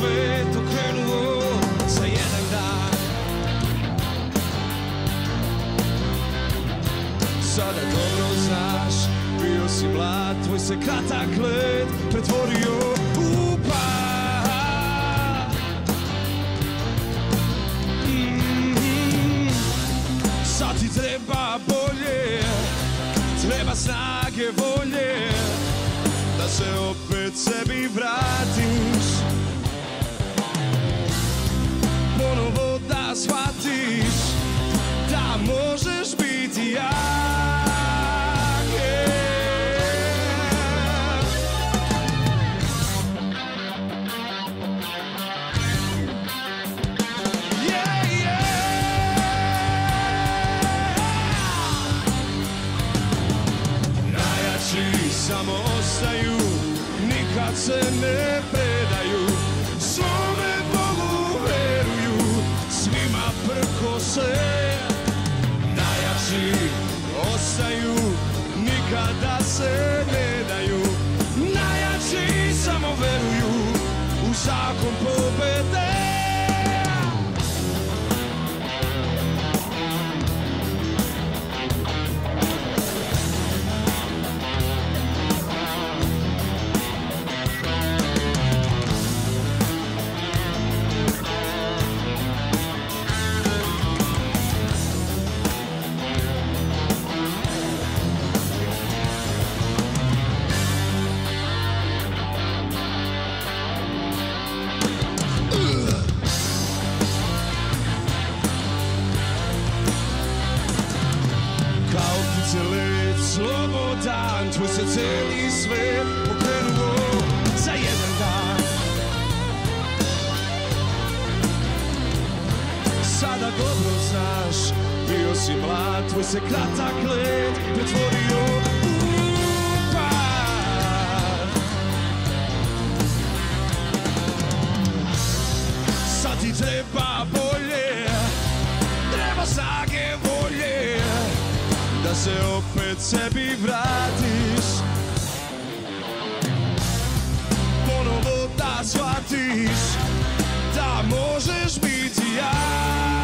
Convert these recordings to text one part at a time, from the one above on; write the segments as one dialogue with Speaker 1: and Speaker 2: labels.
Speaker 1: svet okrenuo za jedan dan. Sada dobro znaš, bio si mlad, tvoj se kratak let pretvorio u pad. Sad ti treba bolje, treba snage, volje, da se opet sebi vratiš, ponovo da shvatiš da možeš biti jak. Samo ostaju, nikad se ne predaju, svome Bogu veruju, svima prkose. Najjači ostaju, nikada se ne daju, najjači samo veruju u zakon pobede. Slobodan, tvoj se cijeli svet pokrenuo za jedan dan. Sada dobro znaš, bio si mlad, tvoj se kratak let pretvorio u pad. Sad ti treba bolje, treba snage, volje, da se opet sebi vratiš, ponovo da shvatiš da možeš biti jak.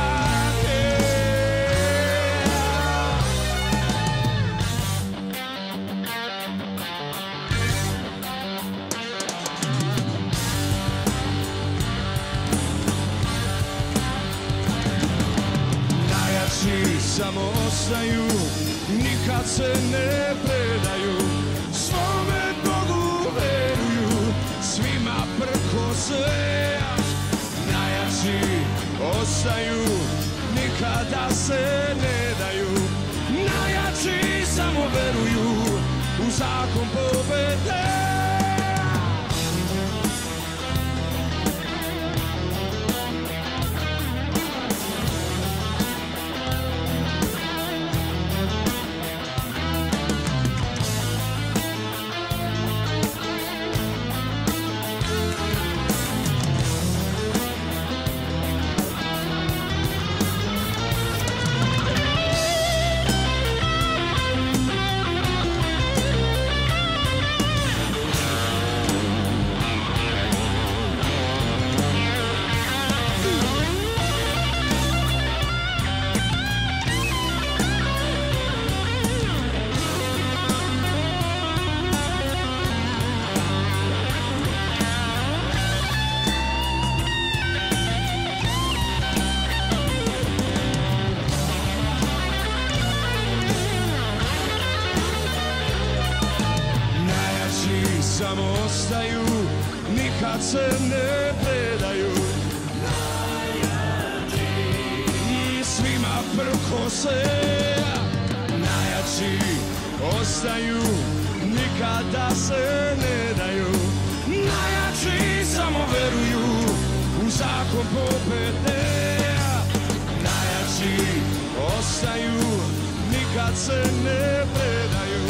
Speaker 1: Najjači samo ostaju, nikad se ne predaju, svome Bogu veruju, svima prkose. Najjači ostaju, nikada se ne daju, najjači samo veruju u zakon pobede. Samo ostaju, nikad se ne predaju, najjači svima prkose. Najjači ostaju, nikada se ne daju, najjači samo veruju u zakon pobede. Najjači ostaju, nikad se ne predaju,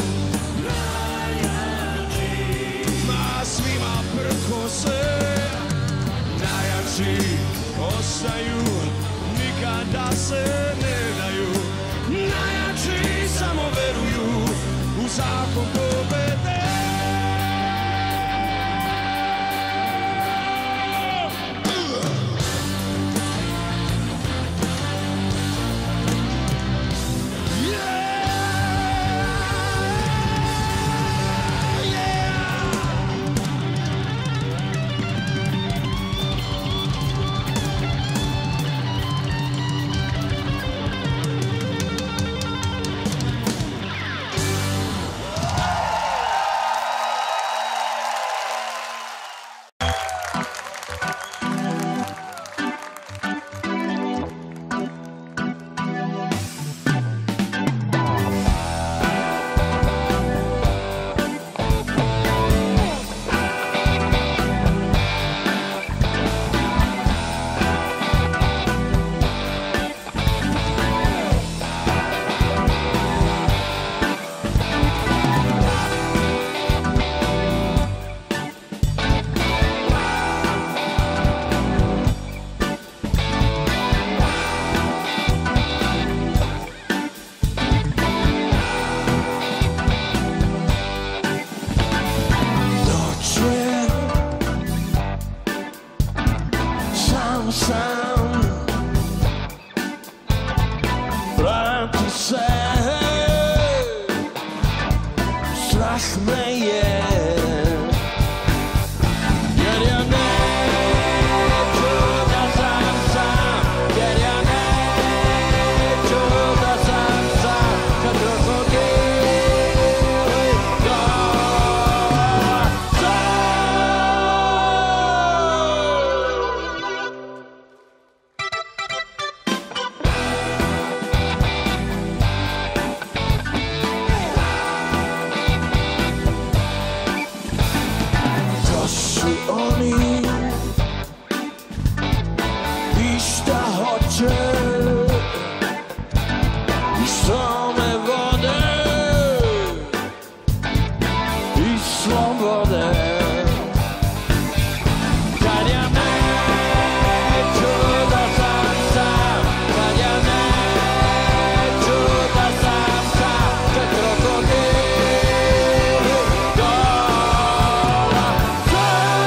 Speaker 1: svima prkose. Najjači ostaju, nikada se ne daju, najjači samo veruju u zakon pobede. više i same vode i slobode. Kad ja neću da sam sam, kad ja neću da sam sam, kad krokodili dolaze.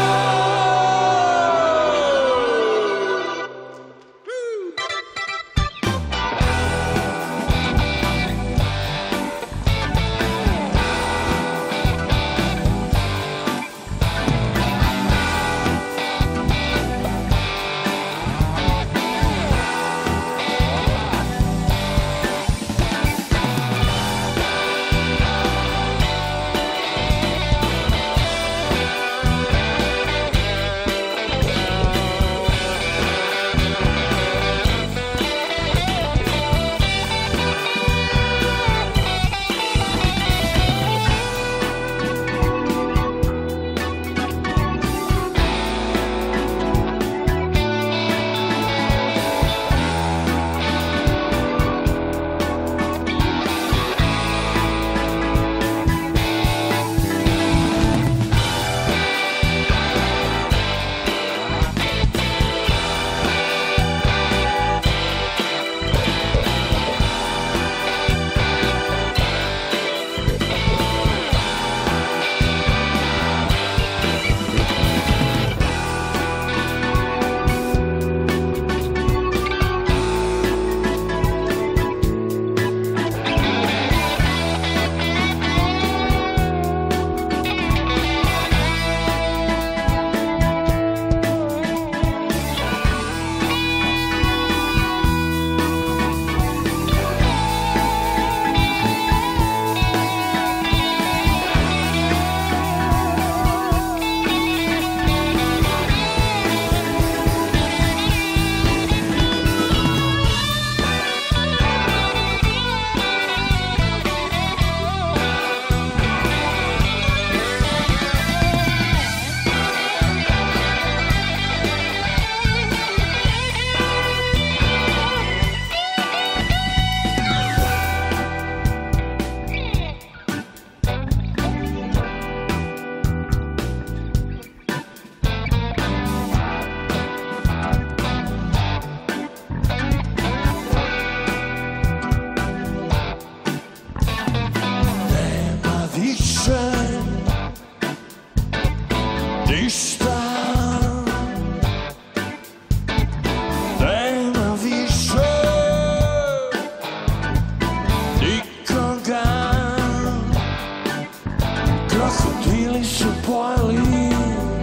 Speaker 1: Krokodili su pojeli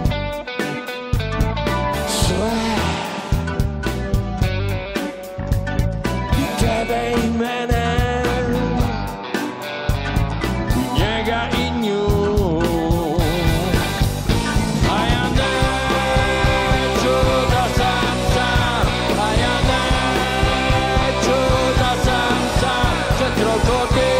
Speaker 1: sve i tebe i mene, i njega i nju. A ja neću da sam sam, a ja neću da sam sam, kad krokodili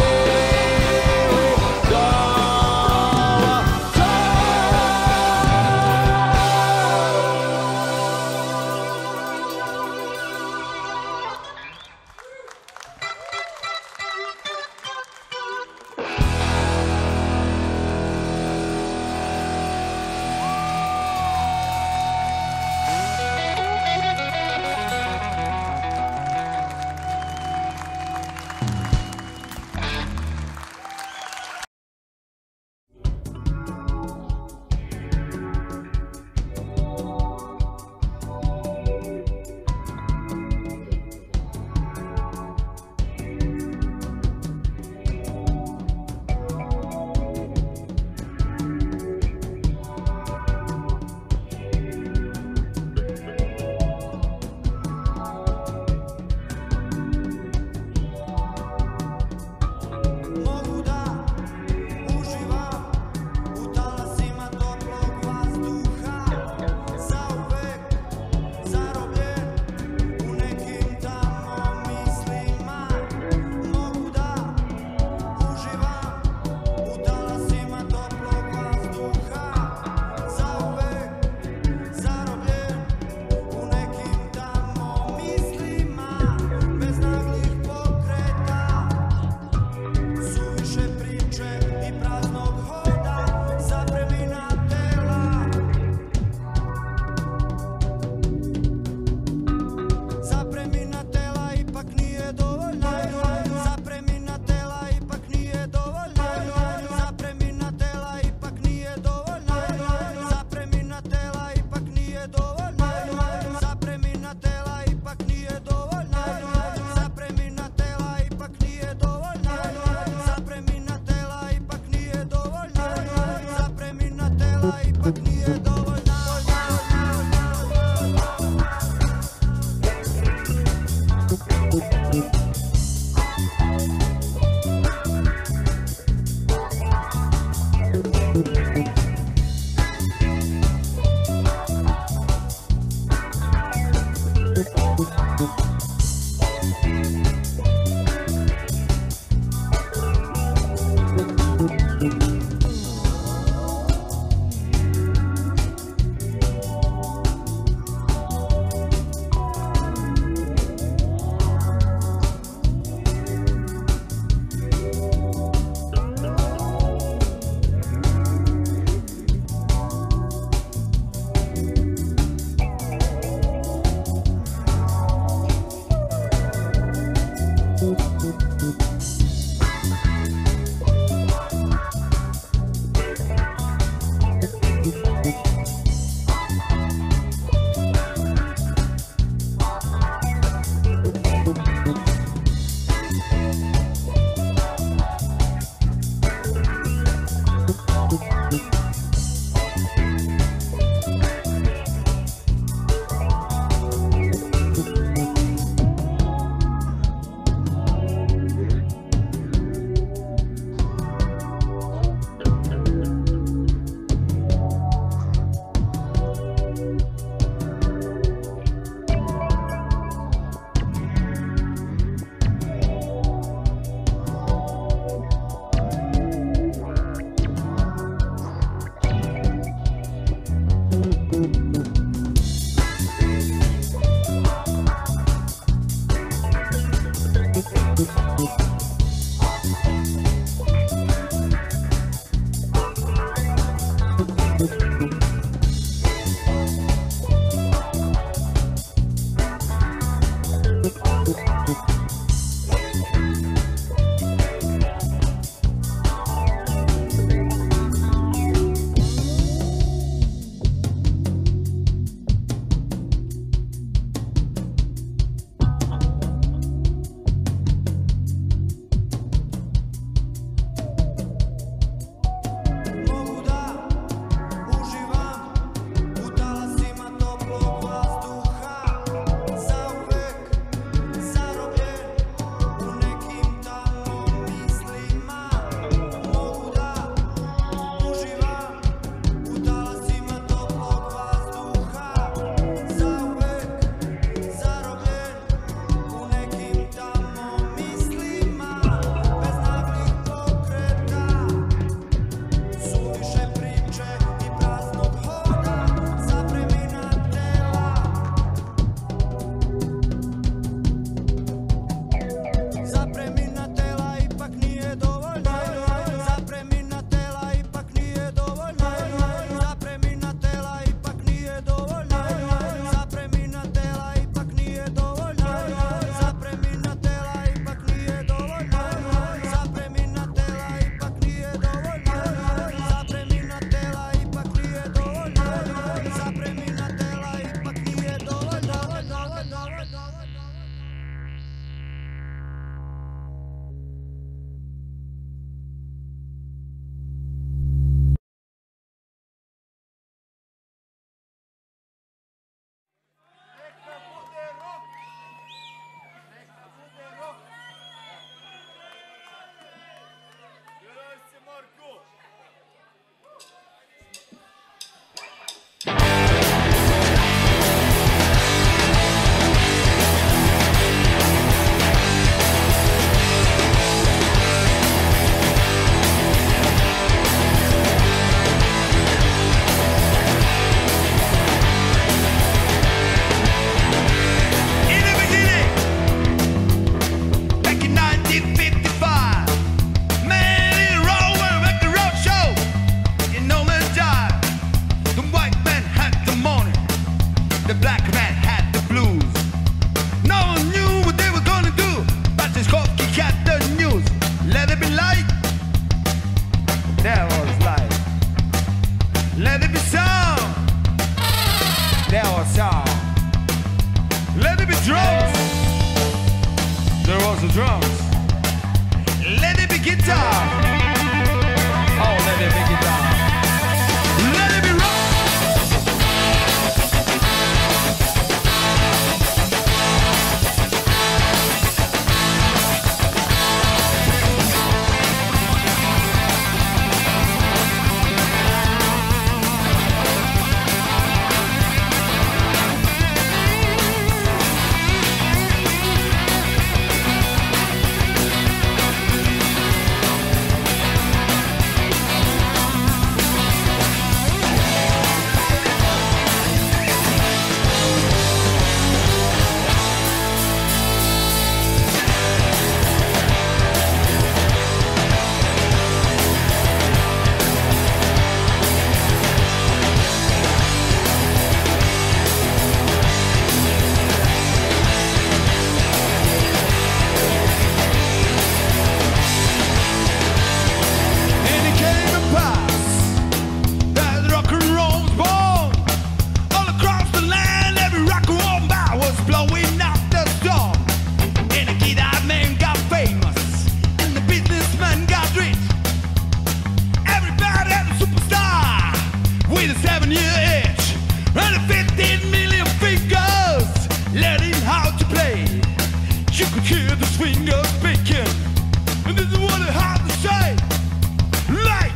Speaker 1: finger picking. And this is what it had to say. Like,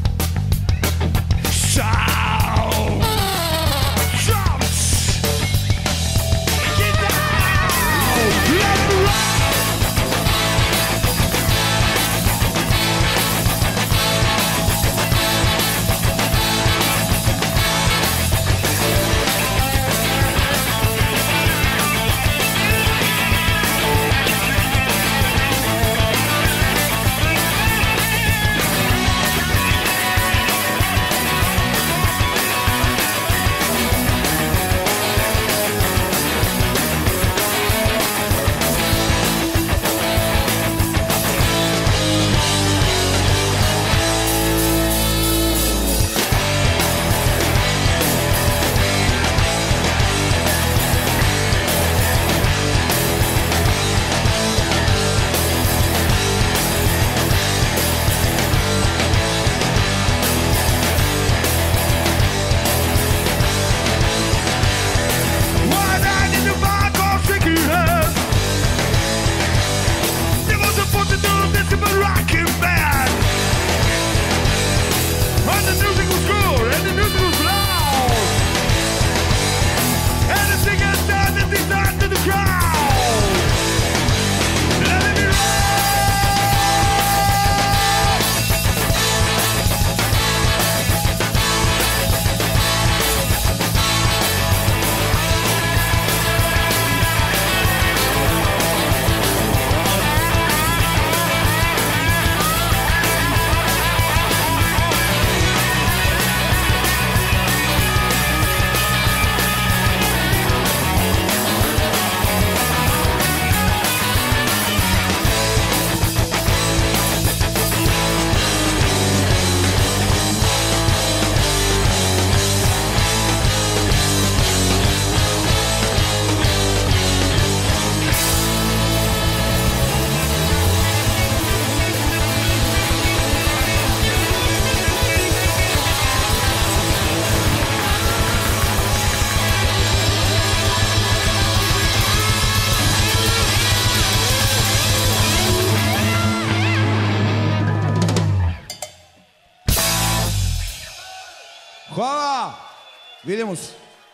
Speaker 1: shout, shout, get down, left, right.
Speaker 2: Hvala! Vidimo se.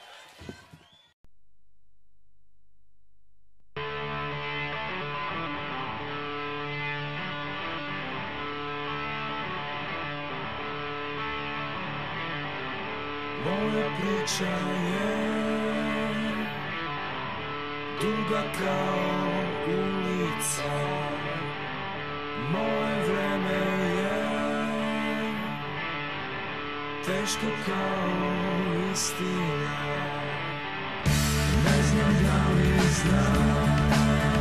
Speaker 1: Moja priča je duga kao ulica. Moje vreme je teško kao istina. Ne znam da li znaš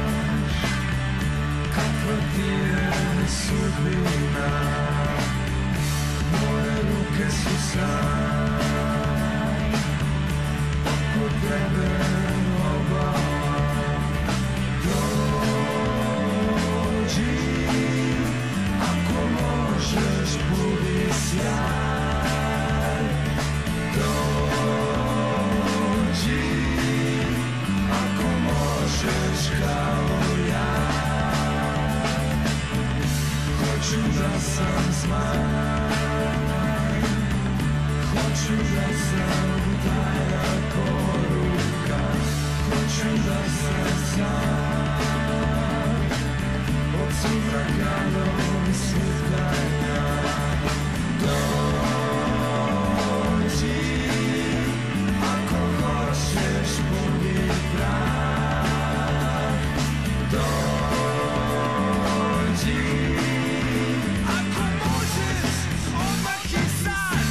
Speaker 1: kakva ti je sudbina. Moje ruke su sam oko tebe obala. Dođi, ako možeš, budi sjaj. Dođi, ako možeš kao ja. Hoću da sam zmaj, hoću da sam tajna poruka, hoću da sam sam od sumraka do svitanja. Dođi, ako hoćeš, budi prah. Dođi, ako možeš, odmah i sad.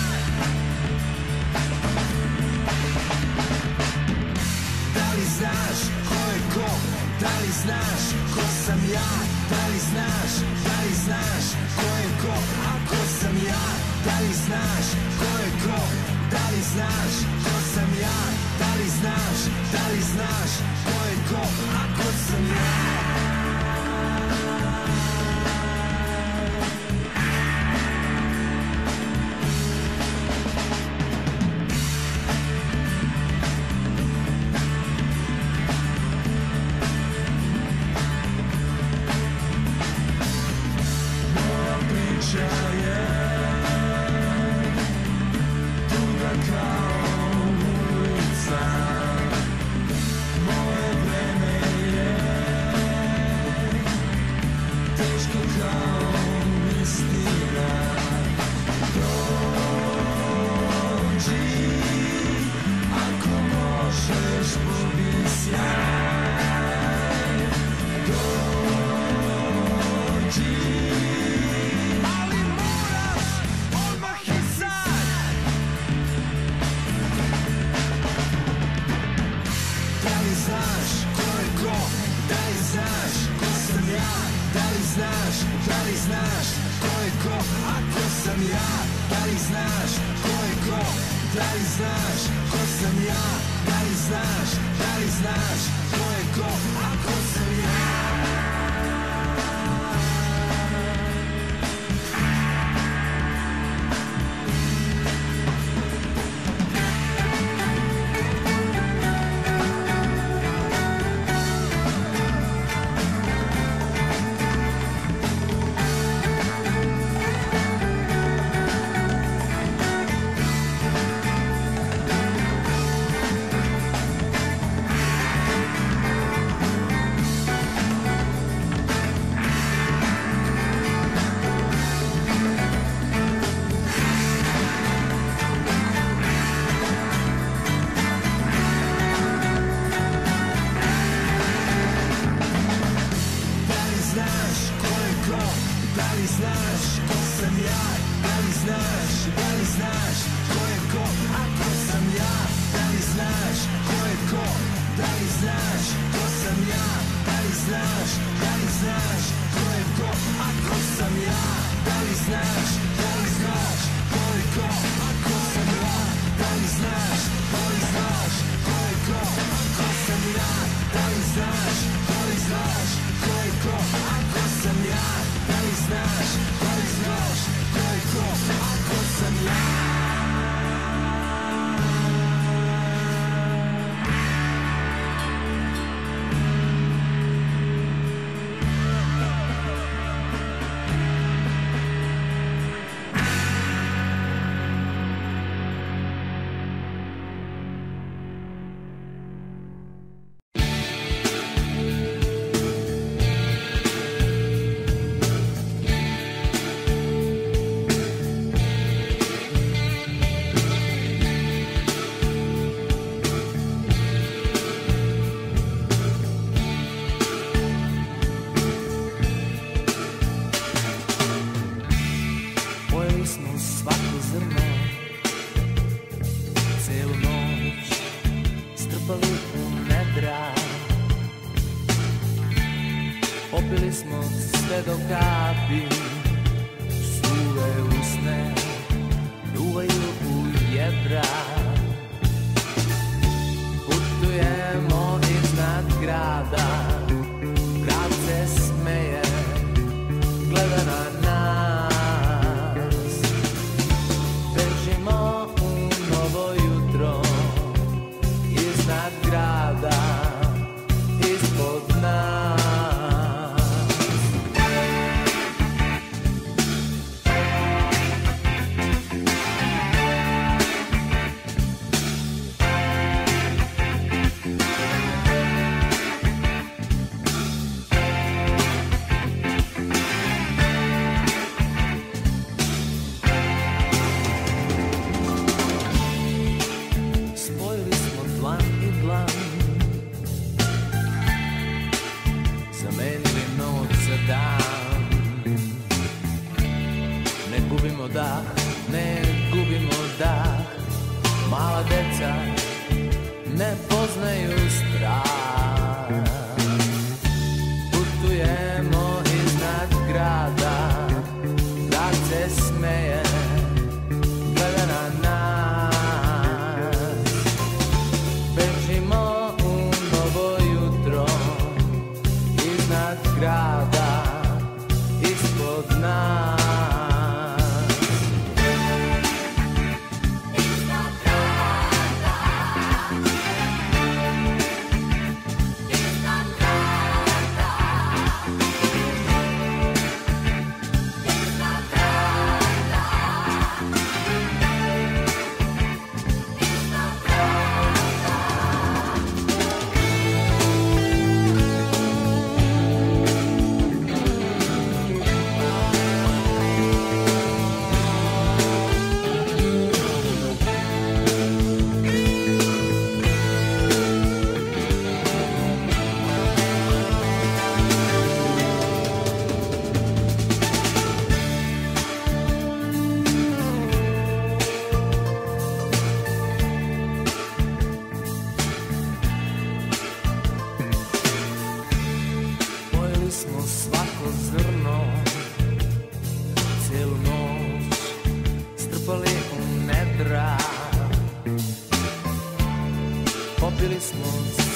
Speaker 1: Da li znaš ko je ko? Da li znaš ko sam ja? Da li znaš, da li znaš ko je ko? Ako sam ja, da li znaš ko je ko? Da li znaš ko sam ja? Da li znaš, da li znaš ko je ko? Ako sam ja. li znaš ko je ko, ako sam ja? Da li znaš ko je ko? Da li znaš ko sam ja? Da li znaš ko je ko, ako sam ja?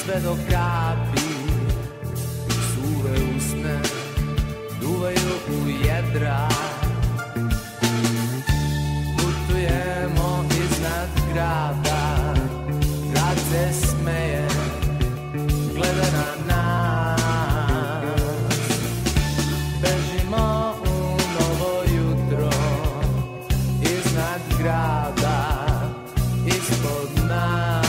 Speaker 3: sve do kapi, suve usne duvaju u jedra. Putujemo iznad grada, grad se smeje, gleda na nas. Bežimo u novo jutro, iznad grada, ispod nas.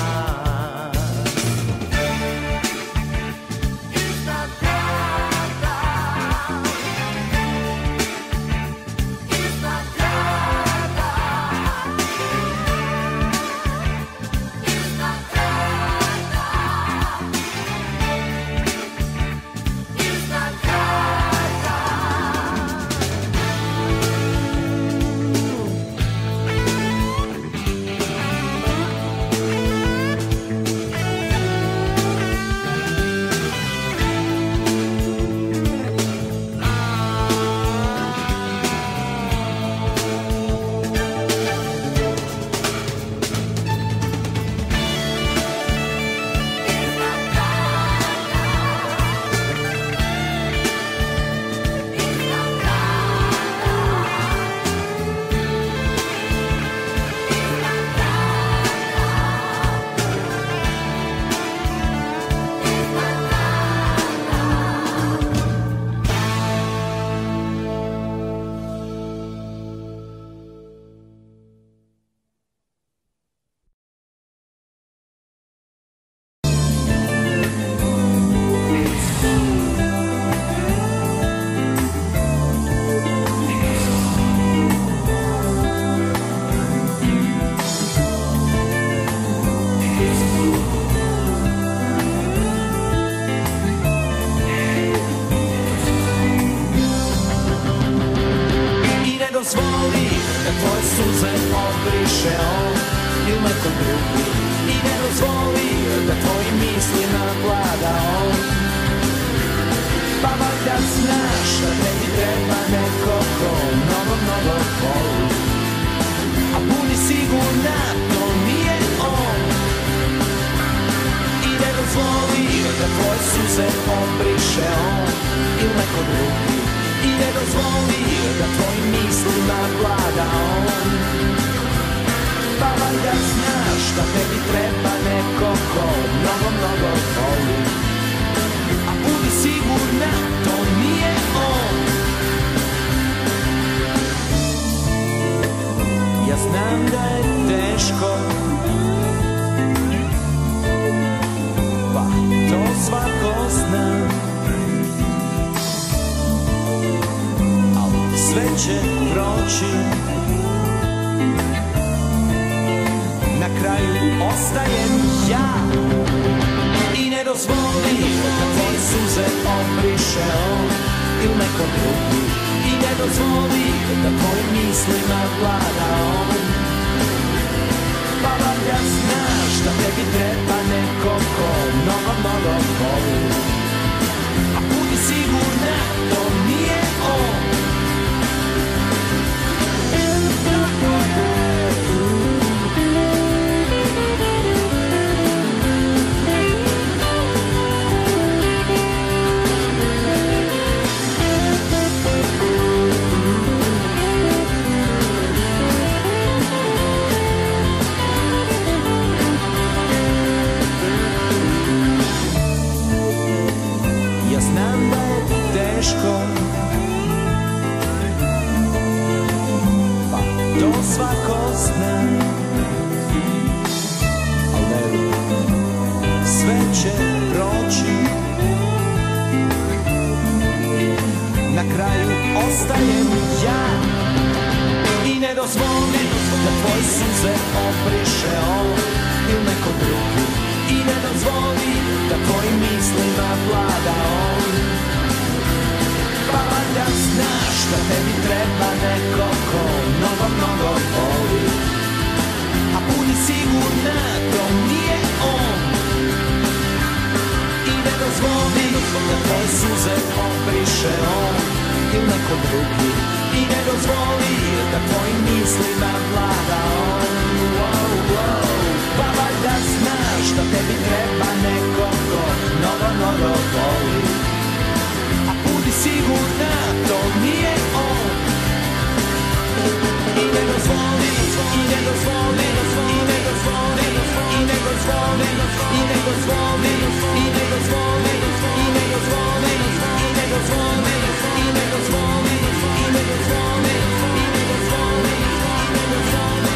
Speaker 3: Dozvoli da tvoje suze obriše on ili neko drugi. I ne dozvoli da tvoji mislima vlada on. Pa valjda znaš da tebi treba neko ko mnogo, mnogo voli. A budi sigurna, to nije on. I ne dozvoli da tvoje suze obriše on ili neko drugi. I ne dozvoli da tvojim mislima vlada on. Pa valjda znaš da tebi treba neko ko mnogo, mnogo voli. A budi sigurna, to nije on. Ja znam da je teško, pa to svako zna. Sve će proći, na kraju ostajem ja. I ne dozvoli da tvoje suze obriše on ili neko drugi. I ne dozvoli da tvojim mislima vlada on. Pa valjda znaš da tebi treba neko ko mnogo, mnogo voli. A budi sigurna, to nije on. Ja znam da je teško, pa to svako zna. Ali sve će proći, na kraju ostajem ja. I ne dozvoli da tvoje suze obriše on ili neko drugi. I ne dozvoli da tvojim mislima vlada on. Pa valjda znaš da tebi treba neko ko mnogo, mnogo voli. A budi sigurna, to nije on. I ne dozvoli da tvoje suze obriše on ili neko drugi. I ne dozvoli da tvojim mislima vlada on. Pa valjda znaš da tebi treba neko ko mnogo voli. A budi sigurna, to nije on. I ne dozvoli, i ne dozvoli, i ne dozvoli, i ne dozvoli, i ne dozvoli, i ne dozvoli, i ne dozvoli, i ne dozvoli, i ne dozvoli, i ne dozvoli, i ne dozvoli, i ne dozvoli.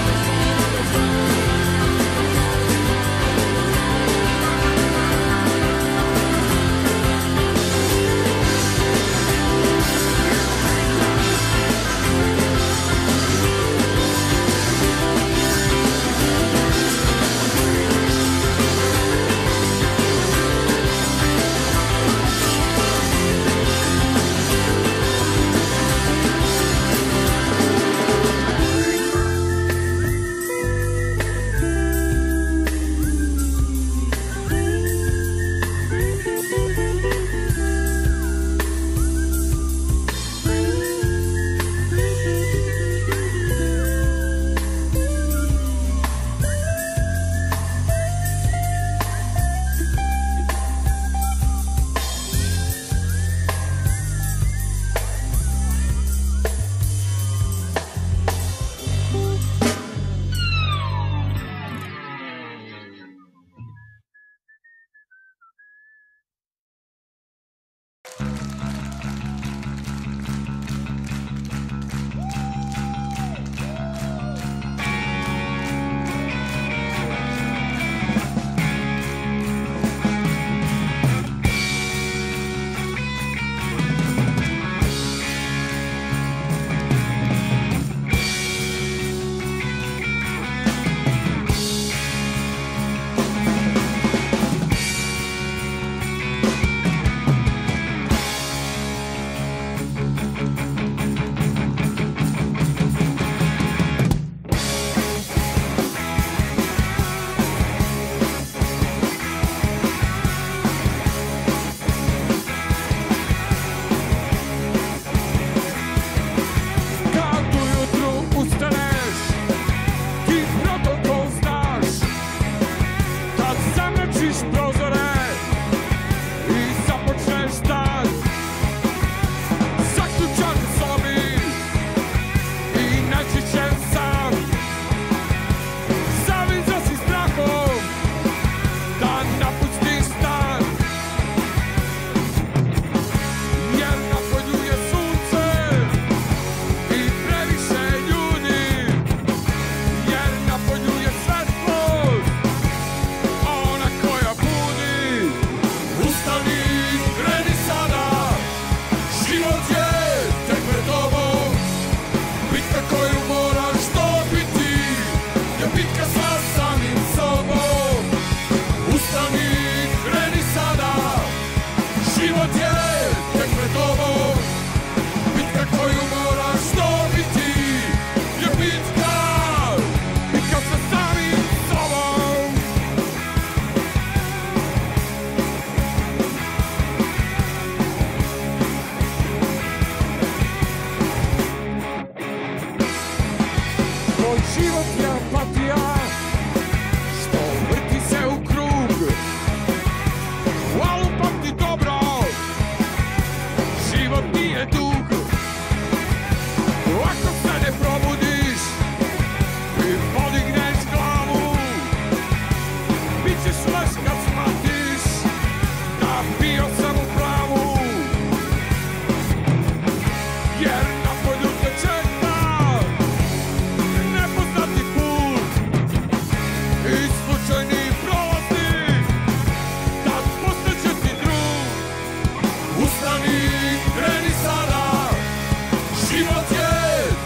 Speaker 1: Ustani, kreni sada, život je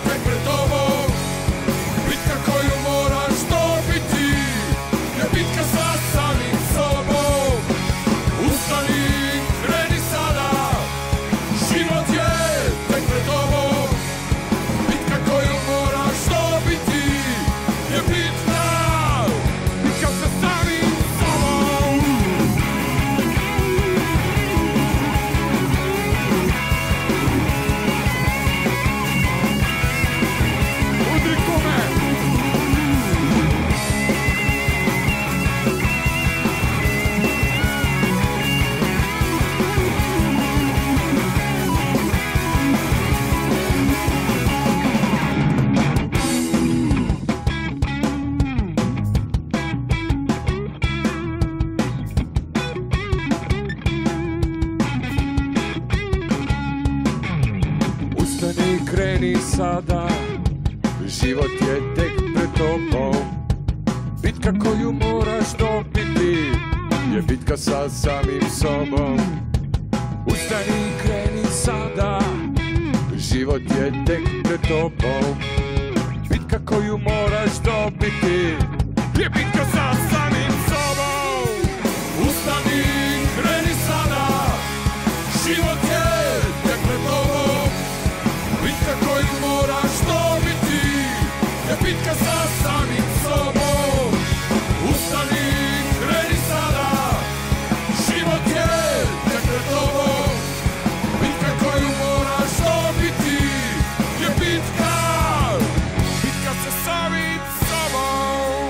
Speaker 4: kreni sada, život je tek pred tobom. Bitka koju moraš dobiti je bitka sa samim sobom. Ustani i kreni sada, život je tek pred tobom. Bitka koju moraš dobiti je bitka sa samim sobom. Ustani i kreni sada, život je tek pred tobom. Bitka koju moraš dobiti je bitka sa samim sobom. Ustani i kreni sada, život je tek pred tobom. Bitka koju moraš dobiti je bitka sa samim sobom.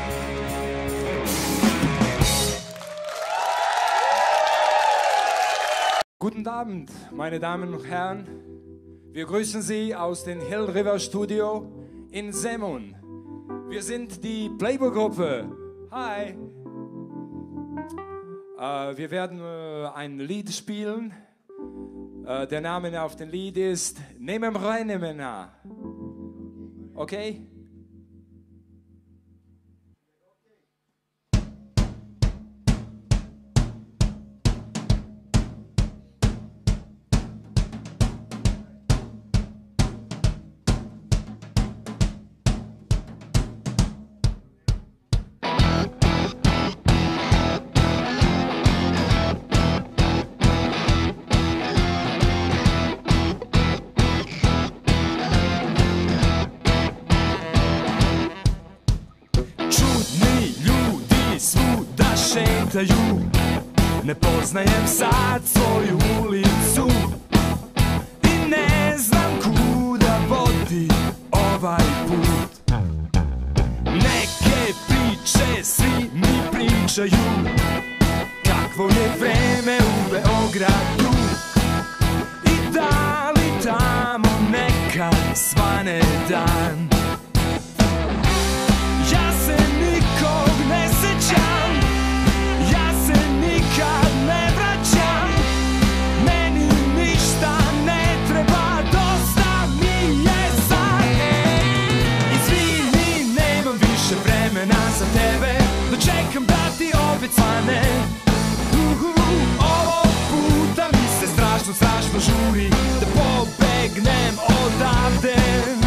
Speaker 5: Guten Abend, meine Damen und Herren. Wir grüßen Sie aus dem Hill River Studio in Zemun. Wir sind die Playboy-Gruppe. Hi. Wir werden ein Lied spielen. Der Name auf dem Lied ist Nehmen reine Männer. Okay?
Speaker 3: Ne poznajem sad svoju ulicu i ne znam kuda vodi ovaj put. Neke priče svi mi pričaju, kakvo je vreme u Beogradu i da li tamo nekad svane dan. Ja se nikog ne sećam, nikad ne vraćam, meni ništa ne treba, dosta mi je sad. Izvini, nemam više vremena za tebe, da čekam da ti opet svane. Ovog puta mi se strašno, strašno žuri da pobegnem odavde.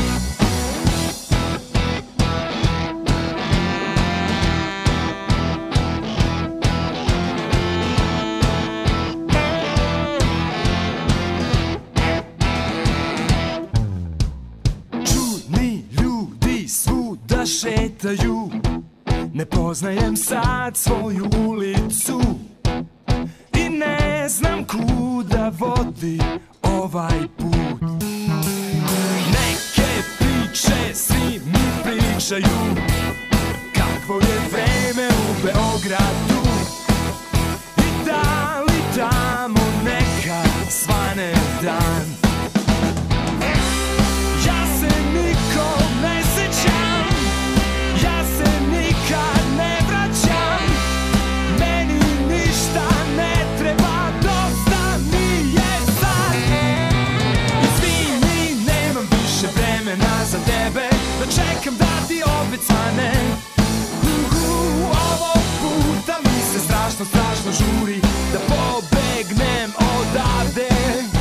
Speaker 3: Šetaju, ne poznajem sad svoju ulicu i ne znam kuda vodi ovaj put. Neke priče svi mi pričaju, kakvo je vreme u Beogradu i da li tamo nekad svane dan. Ja se nikog ne sećam, ja se nikad ne vraćam, meni ništa ne treba, dosta mi je sad. Izvini, nemam više vremena za tebe, da čekam da ti opet svane. Ovog puta mi se strašno, strašno žuri da pobegnem odavde.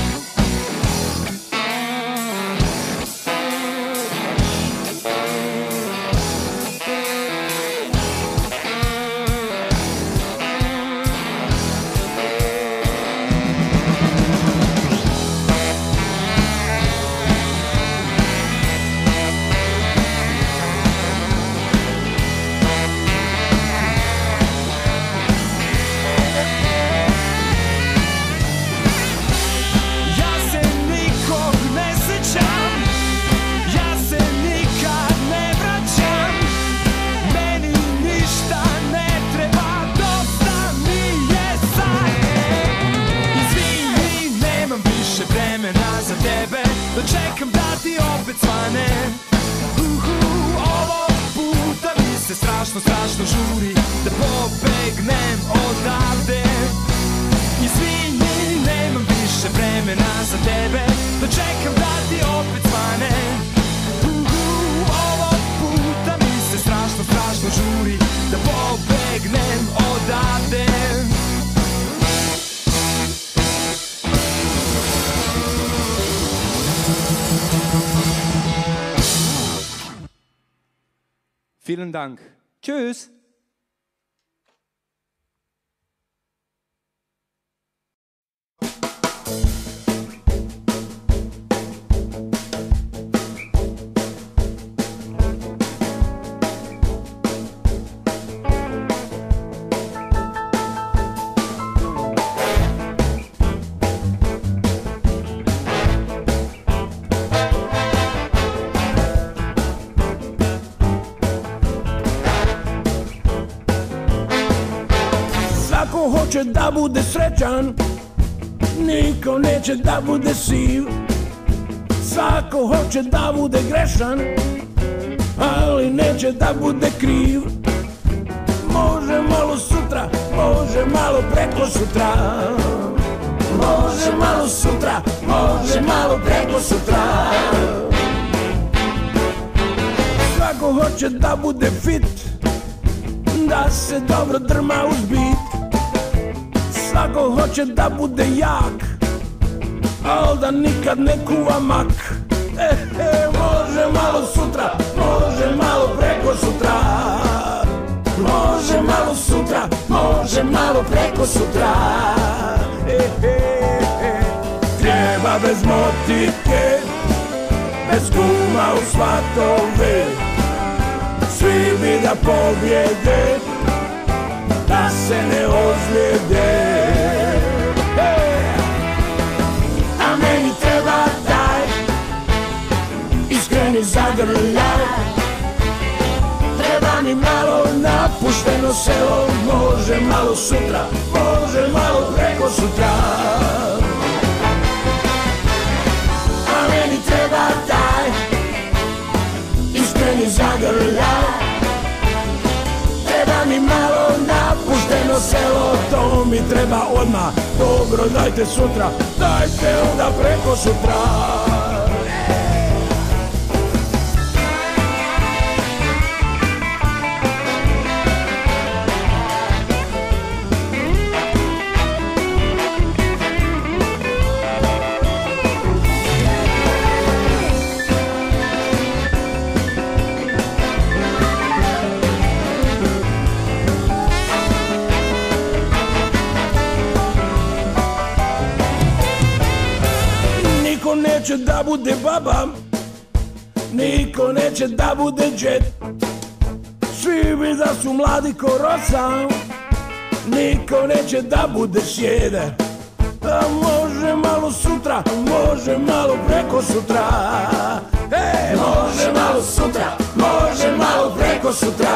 Speaker 3: Da čekam da ti opet svane. Ovog puta mi se strašno, strašno žuri da pobegnem odavde. Izvini, nemam više vremena za tebe, da čekam da ti opet
Speaker 1: žuri da pobegnem odavde.
Speaker 5: Vielen Dank. Tschüss.
Speaker 6: Svako hoće da bude srećan, niko neće da bude siv. Svako hoće da bude grešan, ali neće da bude kriv. Može malo sutra, može malo preko sutra. Može malo sutra, može malo preko sutra. Svako hoće da bude fit, da se dobro drma uz bit. Svako hoće da bude jak, al da nikad ne kuva mak. Može malo sutra, može malo preko sutra. Može malo sutra, može malo preko sutra. Treba bez motike, bez kuma u svatove. Svi bi da pobjede, da se ne ozlijede. A meni treba taj iskreni zagrljaj. Treba mi malo napušteno selo. Može malo sutra, može malo preko sutra. A meni treba taj iskreni zagrljaj. Treba mi malo napušteno selo, to mi treba odmah. Dobro, dajte sutra, dajte onda preko sutra. Niko neće da bude baba, niko neće da bude džet. Svi bi da su mladi ko rosa, niko neće da bude sjede. A može malo sutra, može malo preko sutra. Može malo sutra, može malo preko sutra.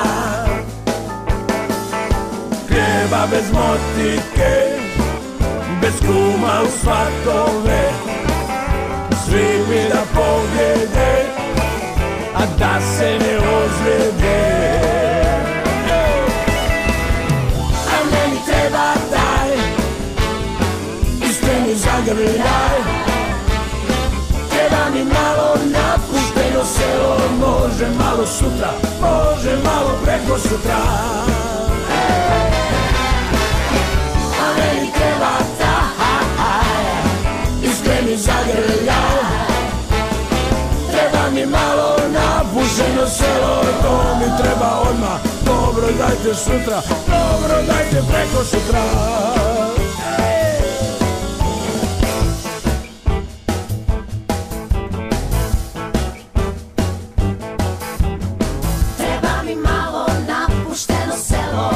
Speaker 6: Hljeba bez motike, bez kuma u svatove. Svi bi da pobjede, a da se ne ozlijede. A meni treba taj iskreni zagrljaj. Treba mi malo napušteno selo. Može malo sutra, može malo preko sutra. A meni treba taj iskreni zagrljaj. Treba mi malo napušteno selo, to mi treba odmah. Dobro, dajte sutra, dobro, dajte preko sutra.
Speaker 7: Treba mi malo napušteno selo.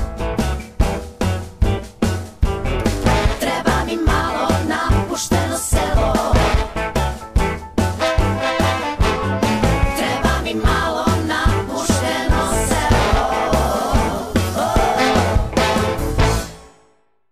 Speaker 7: Treba mi malo napušteno selo. Treba mi malo napušteno selo.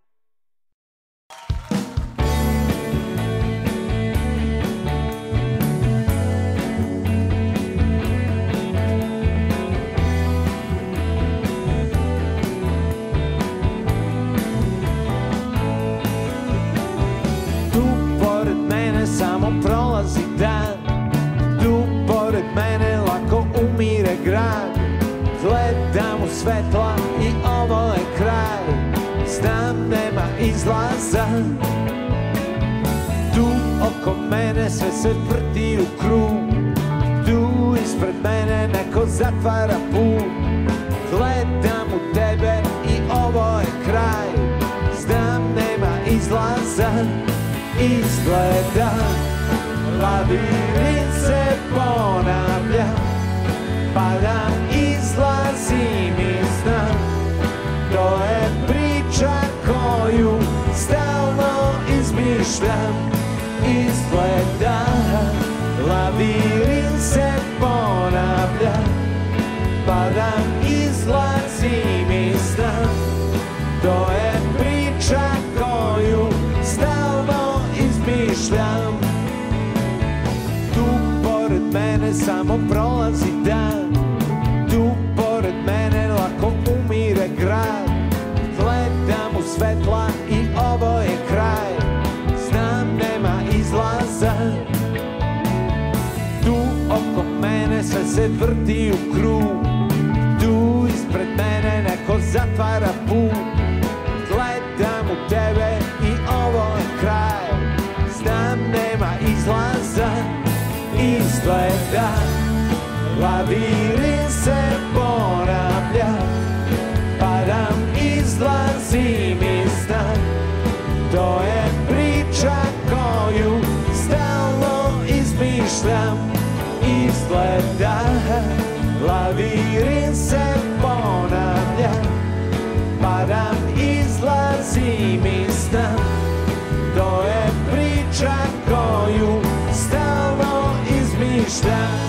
Speaker 3: izlaza. Tu oko mene sve se vrti u krug, tu ispred mene neko zatvara put. Gledam u tebe i ovo je kraj, znam nema izlaza. Izgleda labirint se ponavlja, padam, izlazim iz sna. To je priča koju stalno izmišljam. Izgleda labirint se ponavlja, padam, izlazim iz sna. To je priča koju stalno izmišljam. Tu pored mene samo prolazi dan, tu pored mene lako umire grad. Gledam u svetla i ovo je kraj, znam nema izlaza. Tu oko mene sve se vrti u krug, tu ispred mene neko zatvara put. Gledam u tebe i ovo je kraj, znam nema izlaza. Izgleda labirint se ponavlja, padam, izlazim iz sna. To je priča koju stalno izmišljam. Izgleda labirint se ponavlja, padam, izlazim iz sna. To je priča koju stalno izmišljam.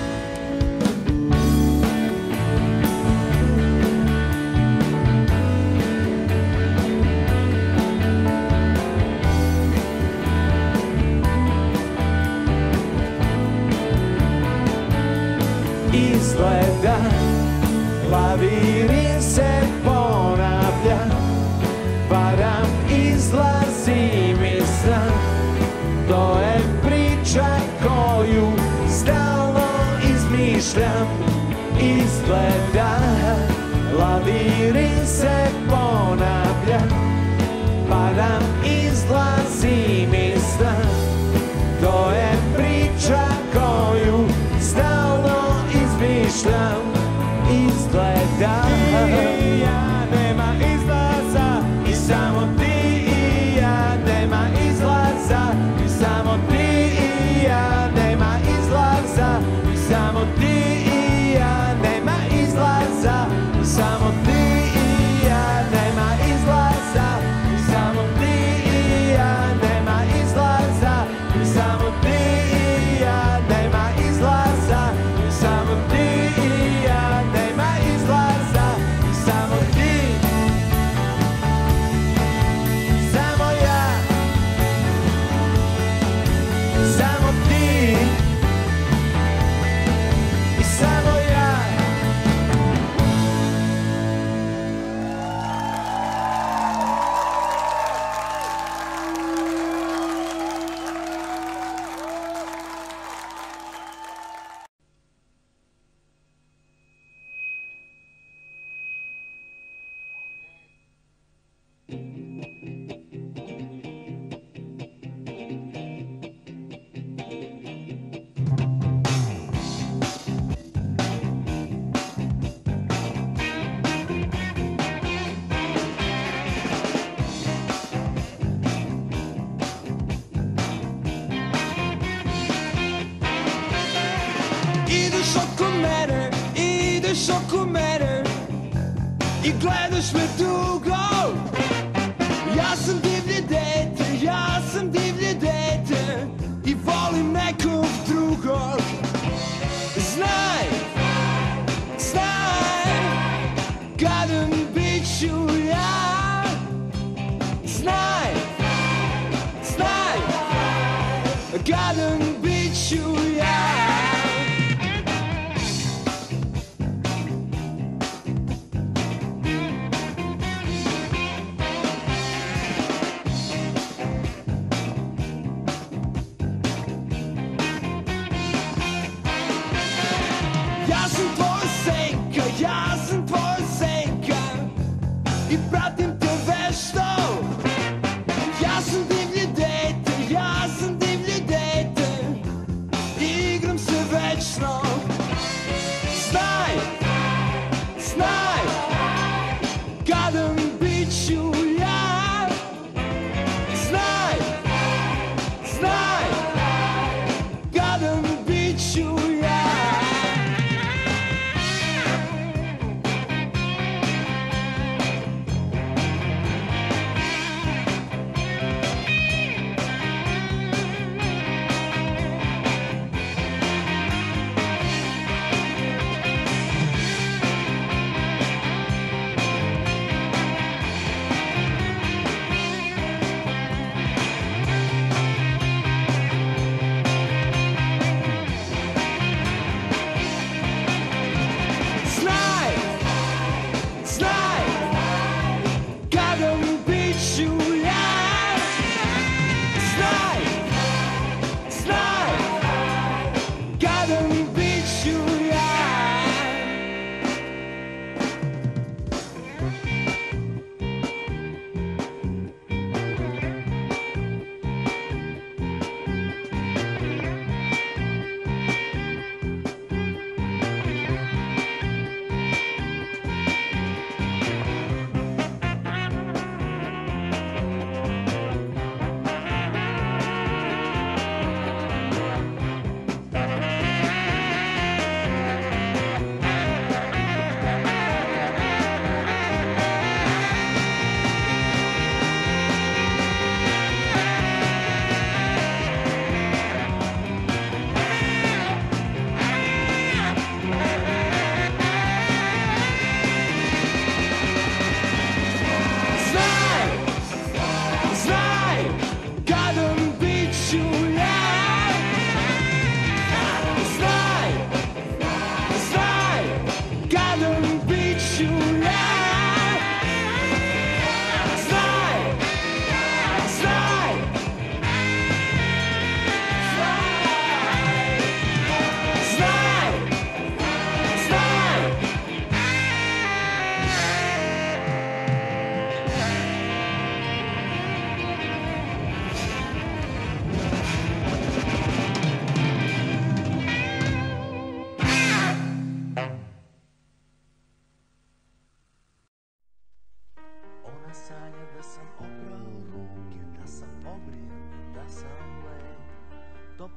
Speaker 3: Izgleda labirint se ponavlja, padam, izlazim iz sna. To je priča koju stalno izmišljam. Izgleda labirint se ponavlja, padam, izlazim iz sna. To je priča koju stalno izmišljam. Izgleda i ja nema izlaza, i samo ti i ja nema izlaza, i samo ti i ja nema izlaza, i samo ti i ja nema izlaza, i samo ti i ja nema izlaza, i samo ti i ja nema izlaza, i samo ti i ja nema izlaza, i samo ti i ja nema izlaza, i samo ti, samo ja, samo ti i samo ja.
Speaker 1: Ideš oko mene i gledaš me dugo. Ja sam divlje dete, ja sam divlje dete i volim nekog drugog. Znaj, znaj, gadan bit ću ja. Znaj, znaj, gadan bit ću ja. Ja sam tvoja senka i pratim te vešto.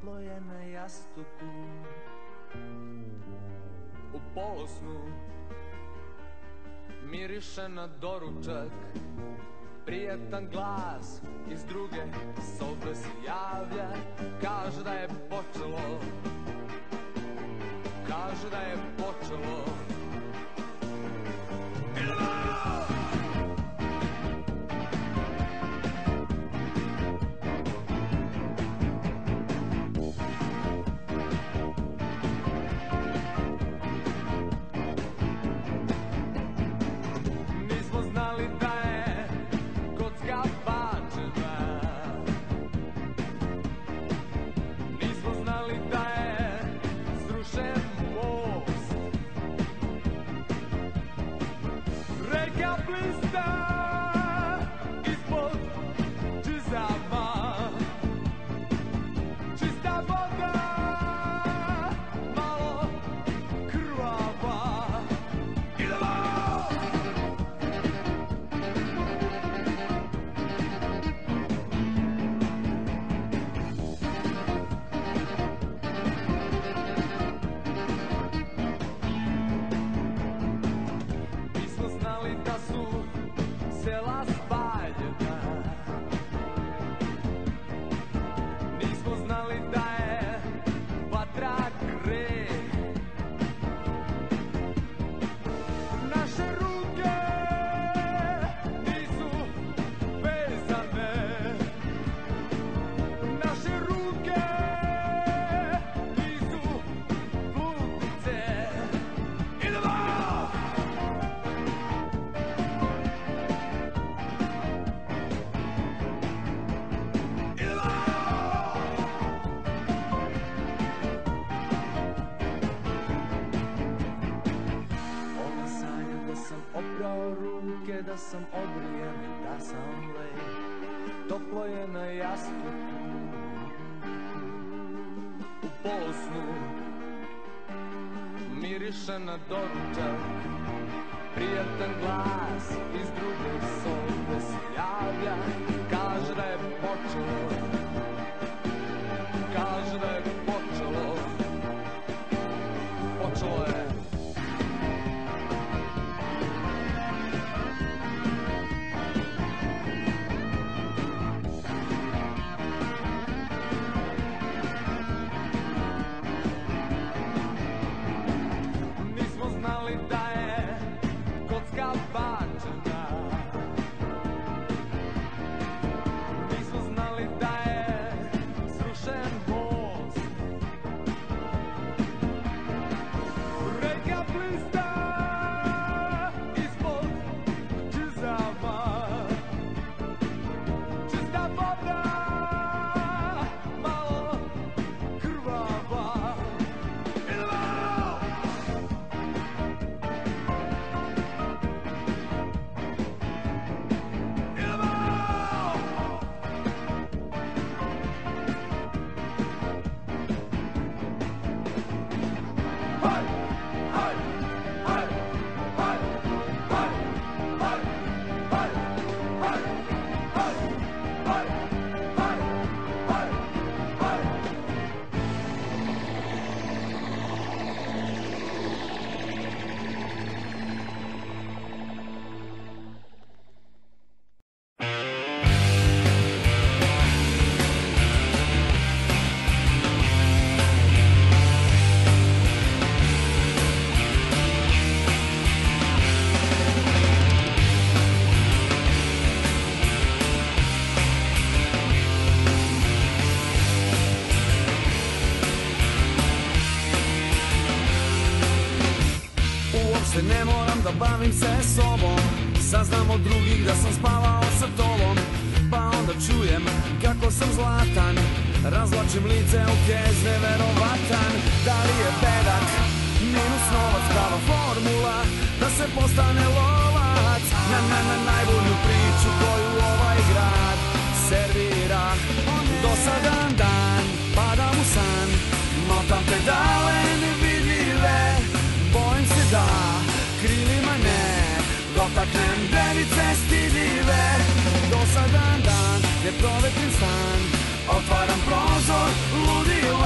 Speaker 3: toplo je na jastuku. U polosnu miriše na doručak, prijatan glas iz druge sobe se javlja. Kaže da je počelo, kaže da je počelo. Nismo znali da je kocka bačena, nismo znali da je srušen most. Reka blista ispod džizama, čista voda, malo krvava. Idemo! Nismo znali da su sela spaljena, nismo znali da je vatra greh. Naše ruke nisu vezane, naše ruke nisu bludnice. Idemo! Ova sanja da sam oprao ruke, da sam obrijen, da sam lej. Toplo je na jastuku. U polosnu miriše na doručak, prijatan glas iz druge sobe se javlja. Kaže da je počelo, kaže da je počelo. Počelo je. Nismo znali da je kocka bačena, nismo znali da je srušen most. Reka blista ispod džizama, čista voda, malo krvava. Idemo!
Speaker 8: Uopšte ne moram da bavim se sobom, saznam od drugih da sam spavao sa tobom. Pa onda čujem kako sam zlatan, razvlačim lice u kez neverovatan. Da li je bedak minus novac prava formula da se postane lovac? Na najbolju priču koju ovaj grad servira. Dosadan dan, padam u san, motam pedale nevidljive. Bojim se da krilima ne dotaknem device stidljive. Dosadan dan, neprovetrim stan, otvaram prozor, ludilo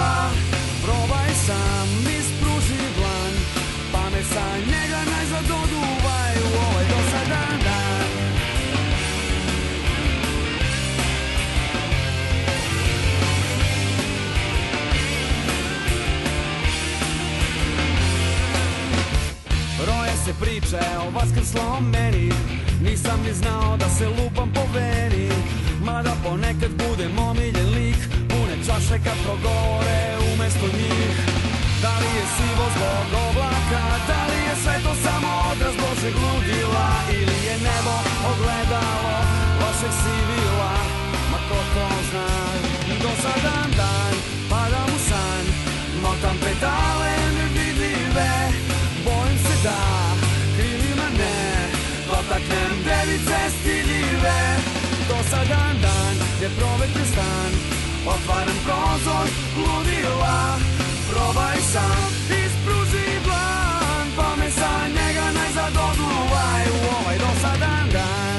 Speaker 8: priče o vaskrslom meni. Nisam ni znao da se lupam po veni, mada ponekad budem omiljen lik, pune čaše kad progovore umesto njih. Da li je sivo zbog oblaka, da li je sve to samo odraz Božeg ludila, ili je nebo ogledalo vašeg sivila, ma ko to zna. Dosadan dan, padam u san, motam pedale nevidljive, bojim se da krilima ne dotaknem device stidljive. Dosadan dan je provetren stan, otvaram prozor ludila, probaj sam, ispruži plan, pa me sa njega najzad oduvaj u ovaj dosadan dan.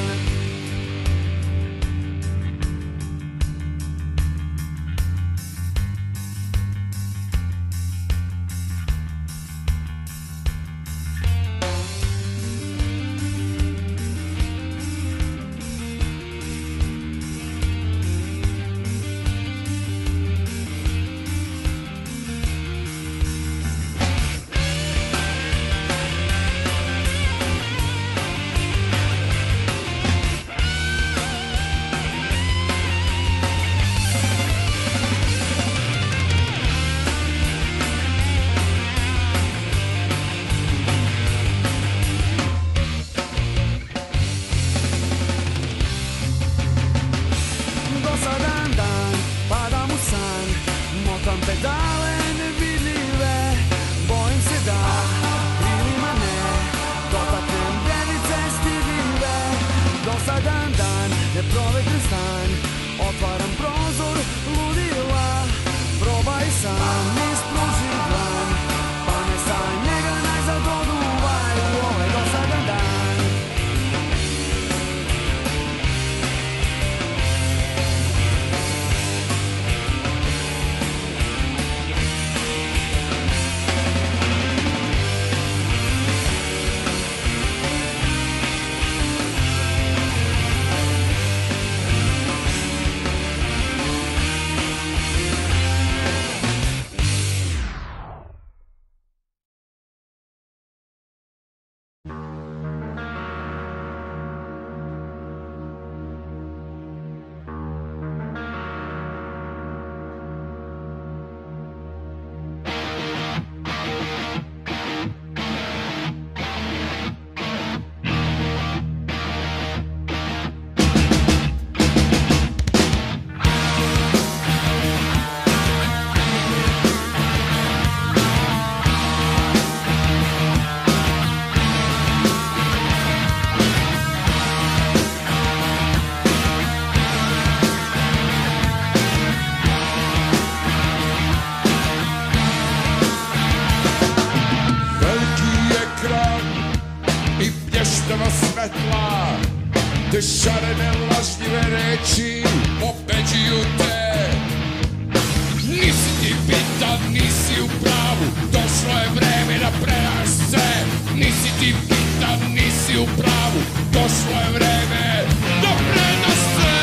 Speaker 4: Te šarene lažljive reči pobeđuju te. Nisi ti bitan, nisi u pravu, došlo je vreme da predaš se. Nisi ti bitan, nisi u pravu, došlo je vreme da predaš se.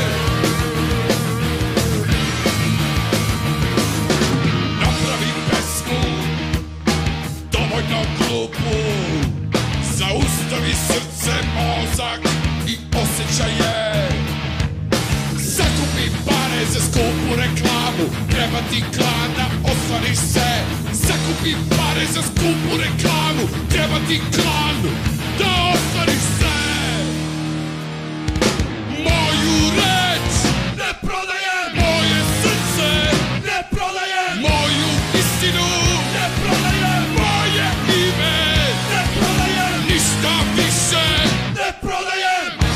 Speaker 4: Napravi pesmu dovoljno glupu, zaustavi srce, mozak i osjećaje. Zakupi pare za skupu reklamu, treba ti klan da ostvariš se. Zakupi pare za skupu reklamu, treba ti klan da ostvariš se. Moju reč ne prodajem, moje srce ne prodajem, moju istinu ne prodajem, moje ime ne prodajem, ništa više ne prodajem.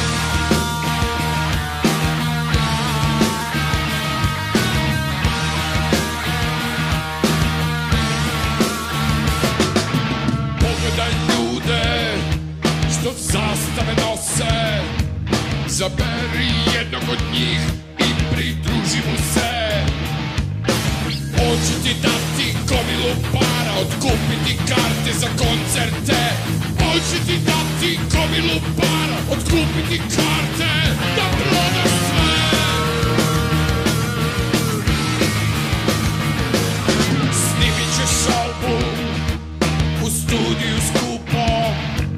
Speaker 4: Pogledaj ljude što zastave nose, zaberi jednog od njih i pridruži mu se. On će ti dati gomilu para, otkupiti karte za koncerte. On će ti dati gomilu para, otkupiti karte da prodaš sve. Snimit ćeš album u studiju skupo,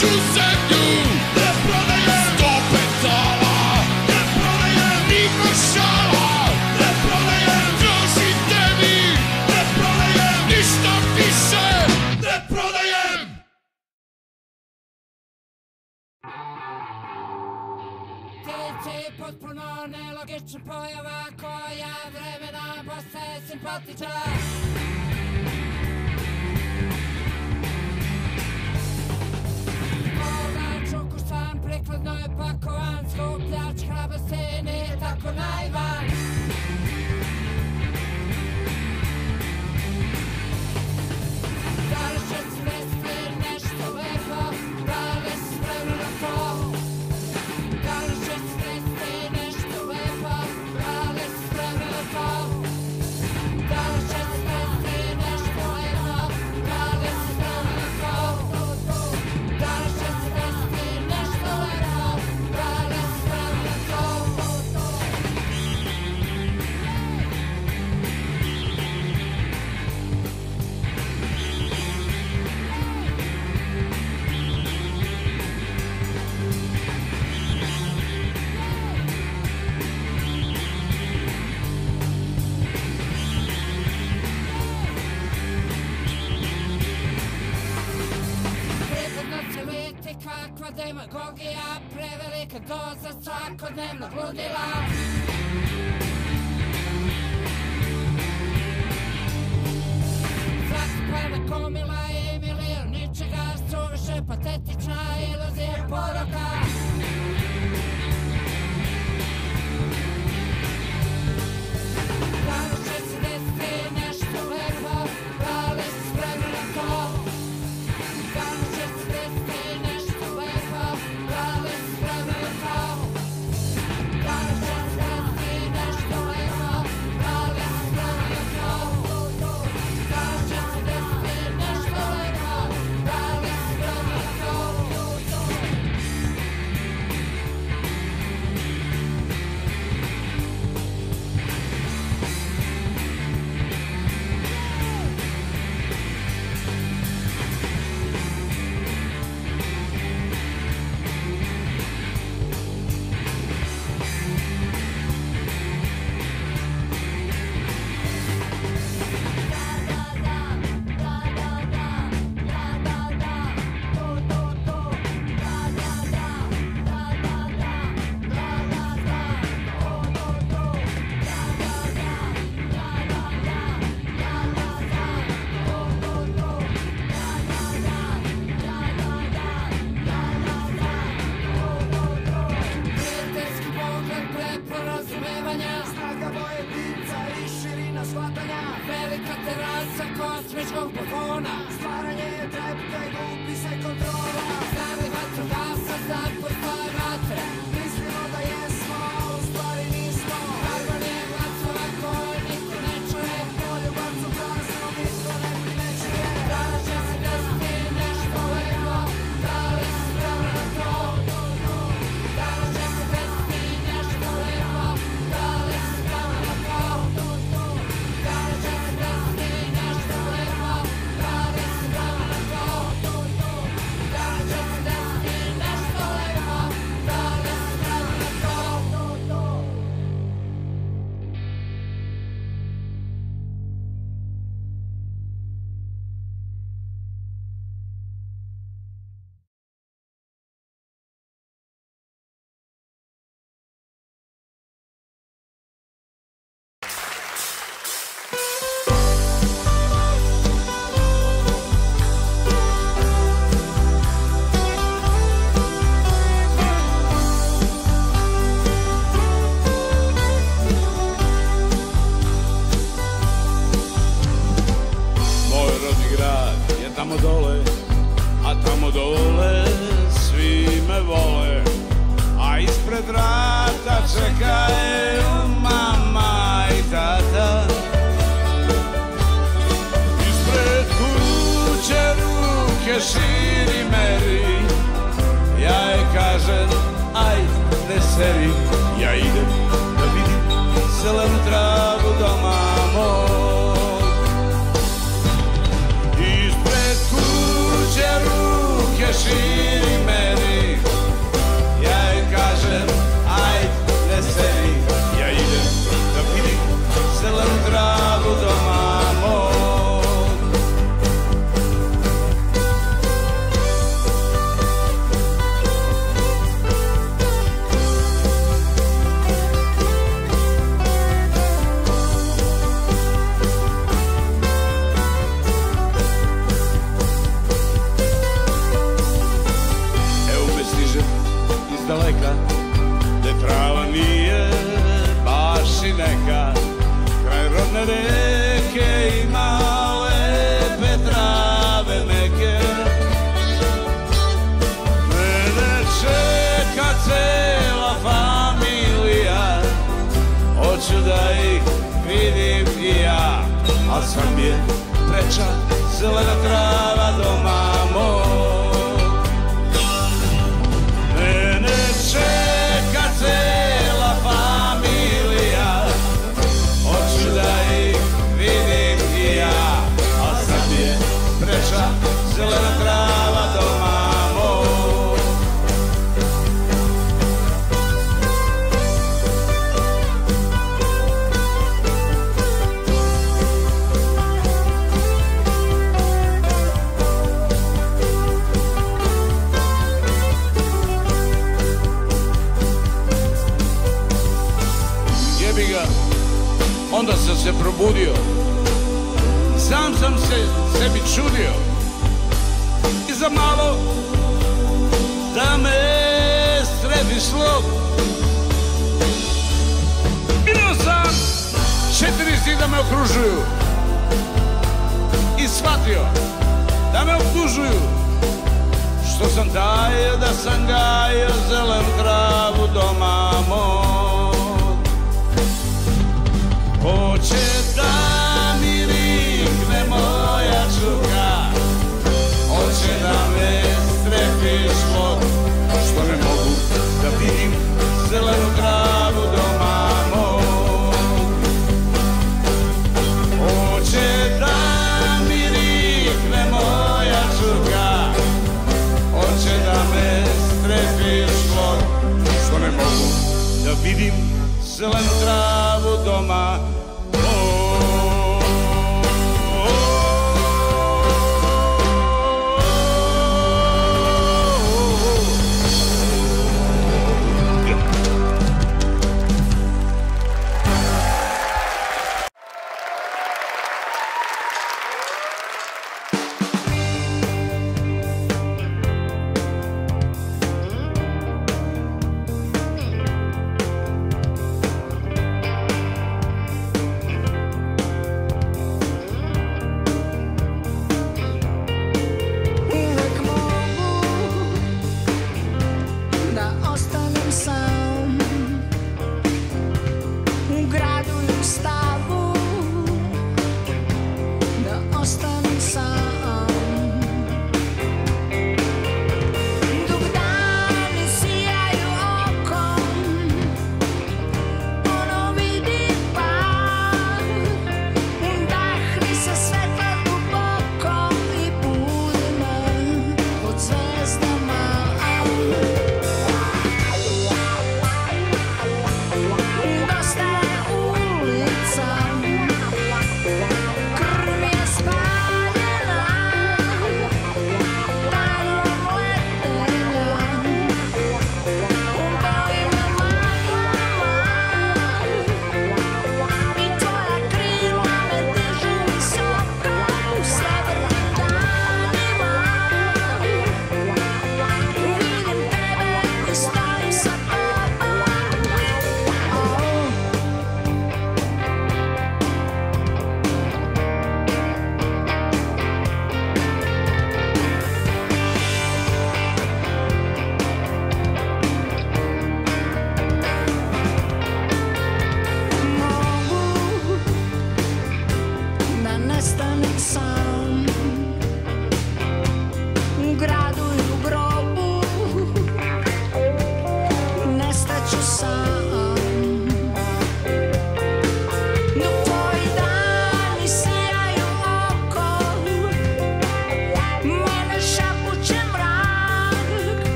Speaker 4: našu zemlju ne prodajem, 100 petala ne prodajem, ni košala ne prodajem, tražite mi ne prodajem, ništa više ne prodajem.
Speaker 9: Tići potpuno nelogična pojava koja vremena postaje simpatična. Čuku sam prikladno je pakovan, skupljač hrabrosti nije tako naivan. Da li će se desiti nešto lepo, da li si spremna na to? Da li će se desiti nešto lepo, da li si spremna na to? Da li će se desiti nešto lepo, da li si spremna na to? Da li će se desiti nešto lepo, da li si spremna na to? Pripadno će biti kakva demagogija, prevelika doza svakodnevnog ludila. Zakupana komila i milion ničega, suviše patetična iluzija poroka. Da li će se desiti nešto lepo, da li si spremna na to? Da li će se desiti nešto lepo, da li si spremna na to? Da li će se desiti nešto lepo, da li si spremna na to? Da li će se desiti nešto lepo, da li si spremna na to?
Speaker 10: daleka, gde trava nije baš i neka, kraj rodne reke ima lepe trave meke. Mene čeka cela familija, hoću da ih vidim i ja, al sam je preča zelena trava doma mog. Mene čeka cela familija, hoću da ih vidim i ja, al sam je preča zelena trava doma mog. Onda sam se probudio, sam se sebi čudio i za malo da me sredi slog. Vidio sam 4 zida me okružuju i shvatio da me optužuju što sam tajio da sam gajio zelenu travu doma mog. Hoće da mi rikne moja čuka, hoće da me strefi šlog, što ne mogu da vidim zelenu travu doma mog. Hoće da mi rikne moja čuka, hoće da me strefi šlog, što ne mogu da vidim zelenu travu doma.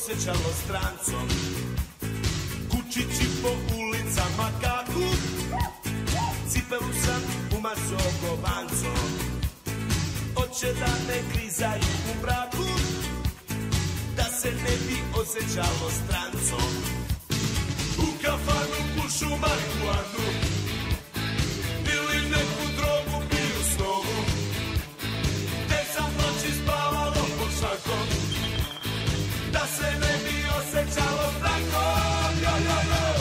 Speaker 11: osjećalo strancom. Kučići po ulicama kaku, cipelu sam umazao kovancom. Oće da me grizaju u mraku, da se ne bi osjećalo strancom. U kafanu pušu marihuanu ili neku drogu piju snovu, te sam noći spavalo pod šakom, da se ne bi osjećalo strancom. Jo, jo, jo.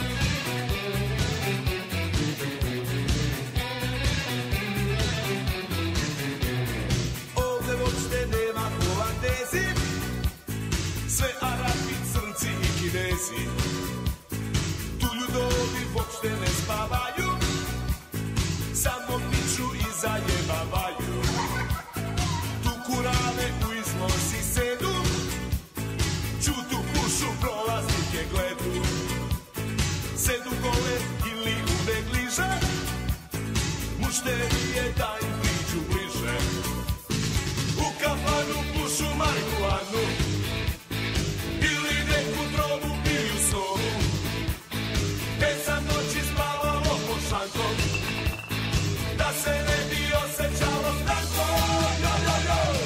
Speaker 11: Ovdje uopšte nema Holandezi, sve Arapi, Crnci i Kinezi. Tu ljudovi uopšte ne spavaju, samo piču i zajebavaju. Tu kurave u izlozi sedu, čutu pušu prolaznike gledu. Sedu gole ili u negliže, mušterije da im priđu bliže. U kafanu pušu marihuanu ili neku drogu piju snovu, te sam noći spavalo pod šankom, da se ne bi osjećalo strankom. Jo, jo, jo.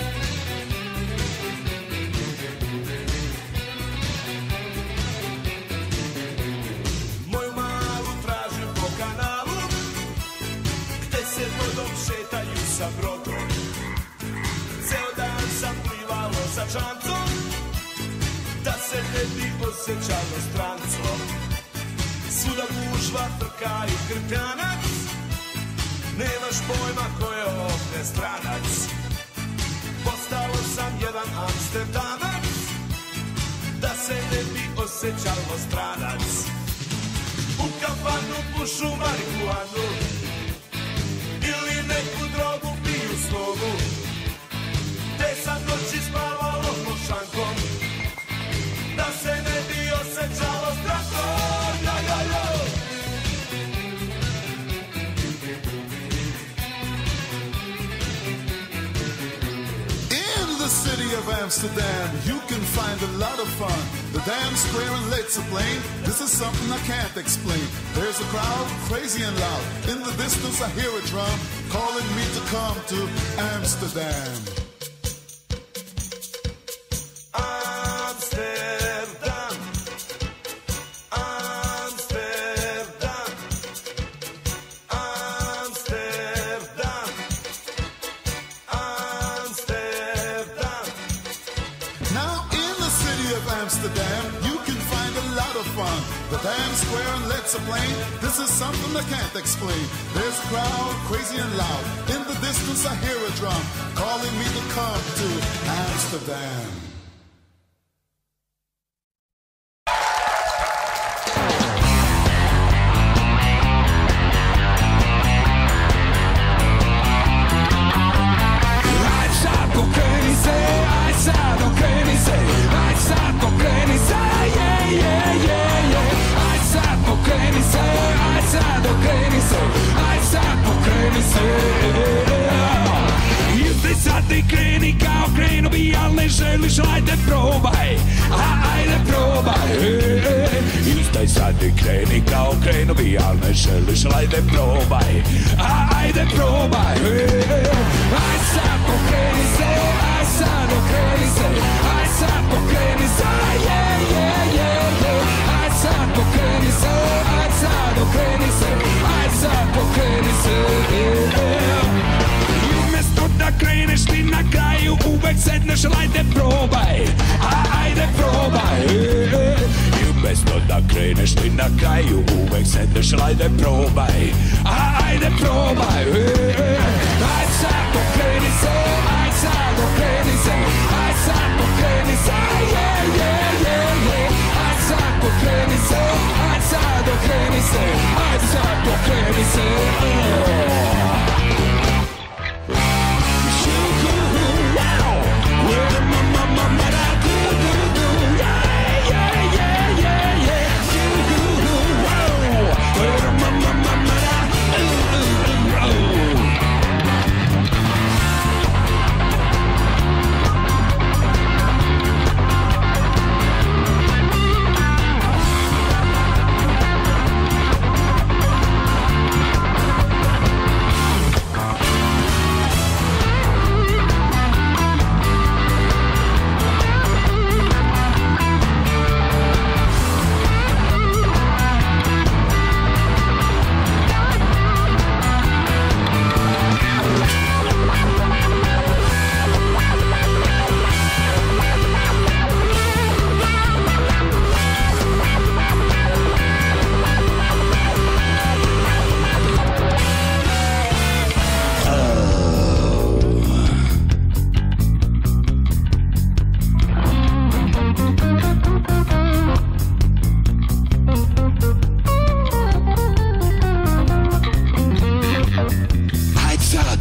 Speaker 11: Moju malu tražim po kanalu, gde se vodom šetaju sa brodom. Ceo dan sam plivalo sa čamcom, da se ne bi osjećalo strancom. Svuda gužva, trka i krpjanac, nemaš pojma ko je ovdje stranac. Postao sam jedan Amsterdamac, da se ne bi osjećalo stranac. U kafanu pušu marihuanu ili neku drogu piju snovu, te sam noći spavalo pod šankom, da se ne bi osjećalo strancom. Jo, jo, jo.
Speaker 12: In the city of Amsterdam, you can find a lot of fun. The damn square and lights are plain. This is something I can't explain. There's a crowd, crazy and loud. In the distance I hear a drum calling me to come to Amsterdam.
Speaker 11: Amsterdam, Amsterdam, Amsterdam, Amsterdam.
Speaker 12: Now in the city of Amsterdam, you can find a lot of fun. The damn square and lights are plain. This is something I can't explain. There's a crowd, crazy and loud. In the distance I hear a drum calling me to come to Amsterdam.
Speaker 3: Kreni kao krenu bi, al ne želiš, ajde probaj, ajde probaj. Istaj sad i kreni kao krenu bi, al ne želiš, ajde probaj, ajde probaj. Aj sad pokreni se, aj sad okreni se, aj sad pokreni se, aj sad pokreni se, aj sad okreni se, aj sad pokreni se. Da kreneš ti na kraju, uvek sedneš, ajde probaj, ajde probaj. I umesto da kreneš ti na kraju, uvek sedneš, ajde probaj, ajde probaj. Aj sad pokreni se, aj sad okreni se, aj sad pokreni se, aj sad pokreni se, aj sad okreni se, aj sad pokreni se.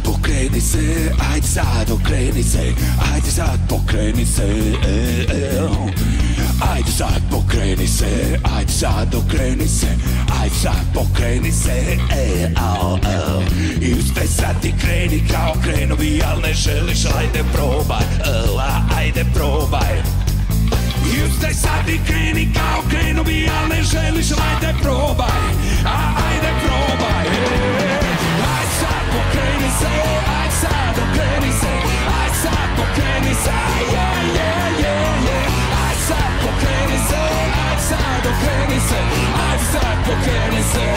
Speaker 3: pokreni se, ajde sad okreni se, ajde sad pokreni se, ajde sad pokreni se, ajde sad okreni se, ajde sad pokreni se, i ustaj sad ti kreni kao krenovi, al ne želiš, ajde probaj, ajde probaj. I ustaj sad i kreni kao krenovi, al ne želiš, ajde probaj, ajde probaj. Aj sad pokreni se, aj sad okreni se, aj sad pokreni se, aj sad pokreni se, aj sad okreni se, aj sad pokreni se.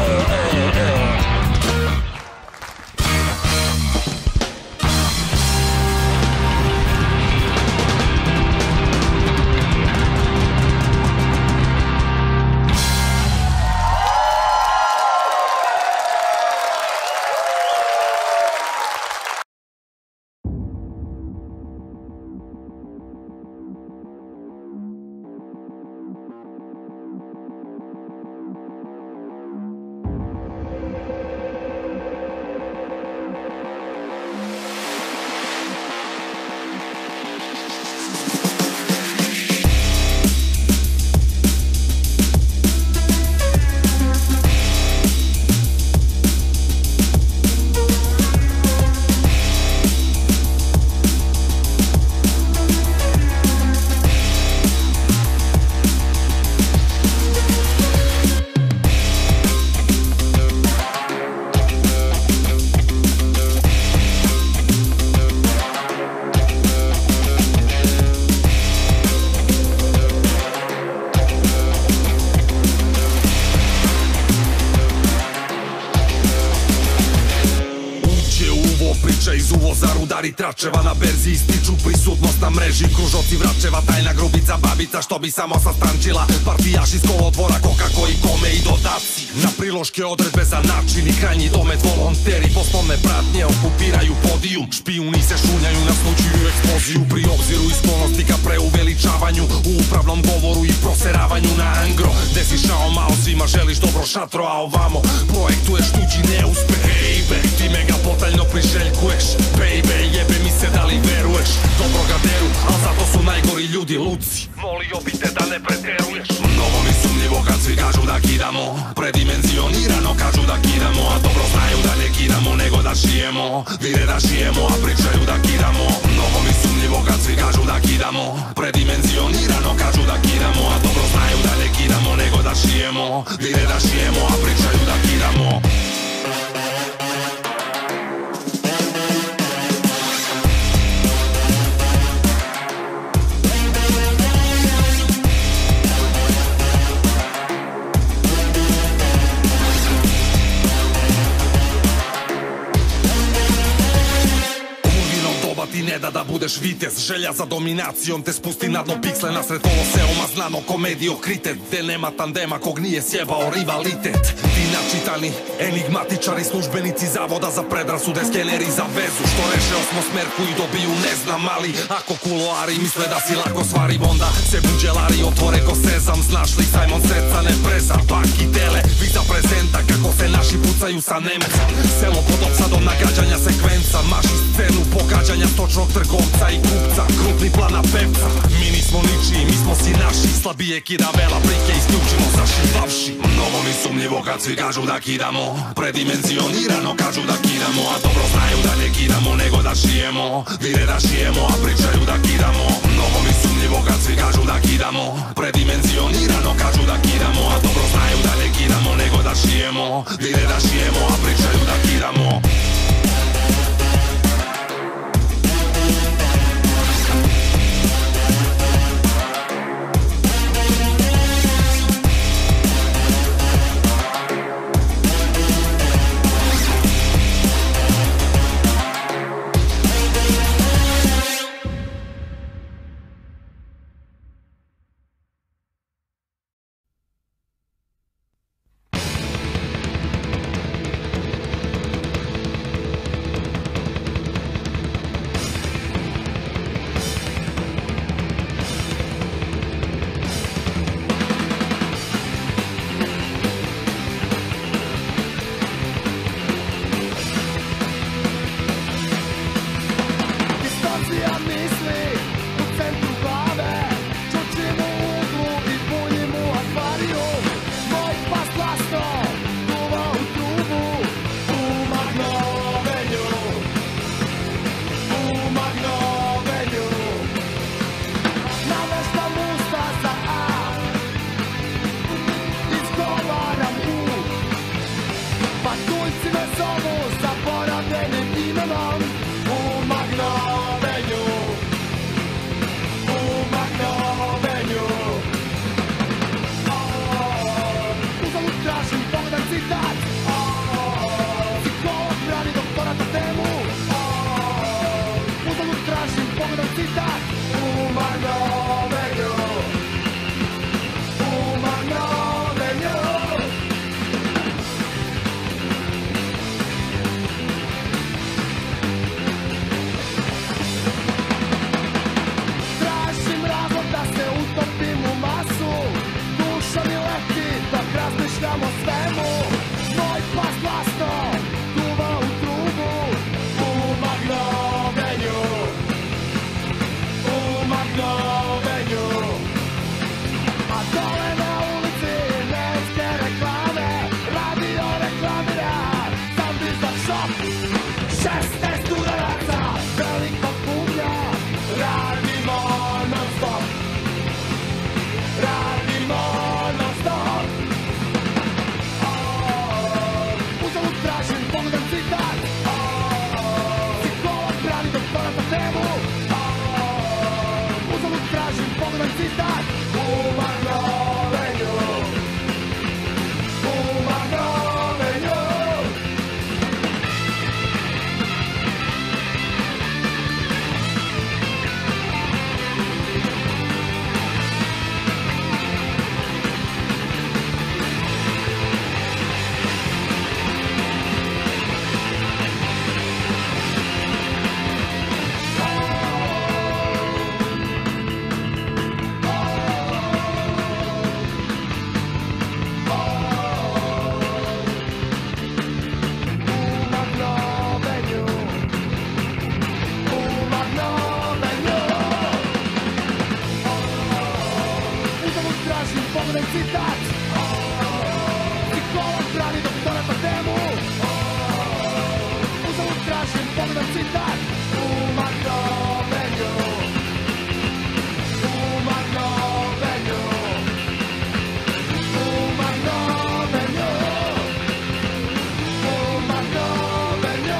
Speaker 11: Tračeva na berzi ističu prisutnost na mreži, kružoci vračeva, tajna grubica babica što bi samo sastančila, partijaš iz kolodvora, koka koji kome i dodaci na priloške odredbe za način i krajnji domet, volonteri poslovne pratnje okupiraju podijum, špijuni se šunjaju, naslučuju eksploziju pri obziru i sklonosti ka preuveličavanju u upravnom govoru i proseravanju na angro, gde si šao mao, svima želiš dobro šatro, a ovamo projektuješ tuđi neuspeh. Baby, ti me ga potaljno priželjkuješ, baby, jebe mi se da li veruješ, dobro ga deru, al zato su najgori ljudi luci, molio bi te da ne preteruješ. Mnogo mi sumnjivo kad svi kažu da kidamo, predimenzionirano kažu da kidamo, a dobro znaju da ne kidamo nego da šijemo, vire da šijemo, a pričaju da kidamo. Mnogo mi sumnjivo kad svi kažu da kidamo, predimenzionirano kažu da kidamo, a dobro znaju da ne kidamo nego da šijemo, vire da šijemo, a pričaju da kidamo. Ti ne da budeš vitez, želja za dominacijom te spusti na dno piksle nasred koloseuma, znano komediokritet, gde nema tandema kog nije sjebao rivalitet. Ti načitani enigmatičari, službenici zavoda za predrasude, skeneri za vezu, što reše osmosmerku i dobiju ne znam, ali ako kuloari misle da si lako stvari, onda se buđelari otvore ko sezam, znaš li Simon Seca ne preza, pak i tele, viza prezenta kako se naši pucaju sa Nemcem, selo pod opsadom nagađanja sekvenca, maši scenu pogađanja stočnog trgovca i kupca, krupni plana pevca. Mi nismo ničiji, mi smo si naši, slabije kida vela, prike isključimo zašivavši. Mnogo mi sumnjivo kad svi kažu da kidamo, predimenzionirano kažu da kidamo, a dobro znaju da ne kidamo nego da šijemo, vire da šijemo, a pričaju da kidamo. Mnogo mi sumnjivo kad svi kažu da kidamo, predimenzionirano kažu da kidamo, a dobro znaju da ne kidamo nego da šijemo, vire da šijemo, a pričaju da kidamo.
Speaker 1: citat u magnovenju, u magnovenju. Citat psiholog pravi doktore po temu. Uzalud tražim, pogledam citat u magnovenju, u magnovenju, u magnovenju, u magnovenju.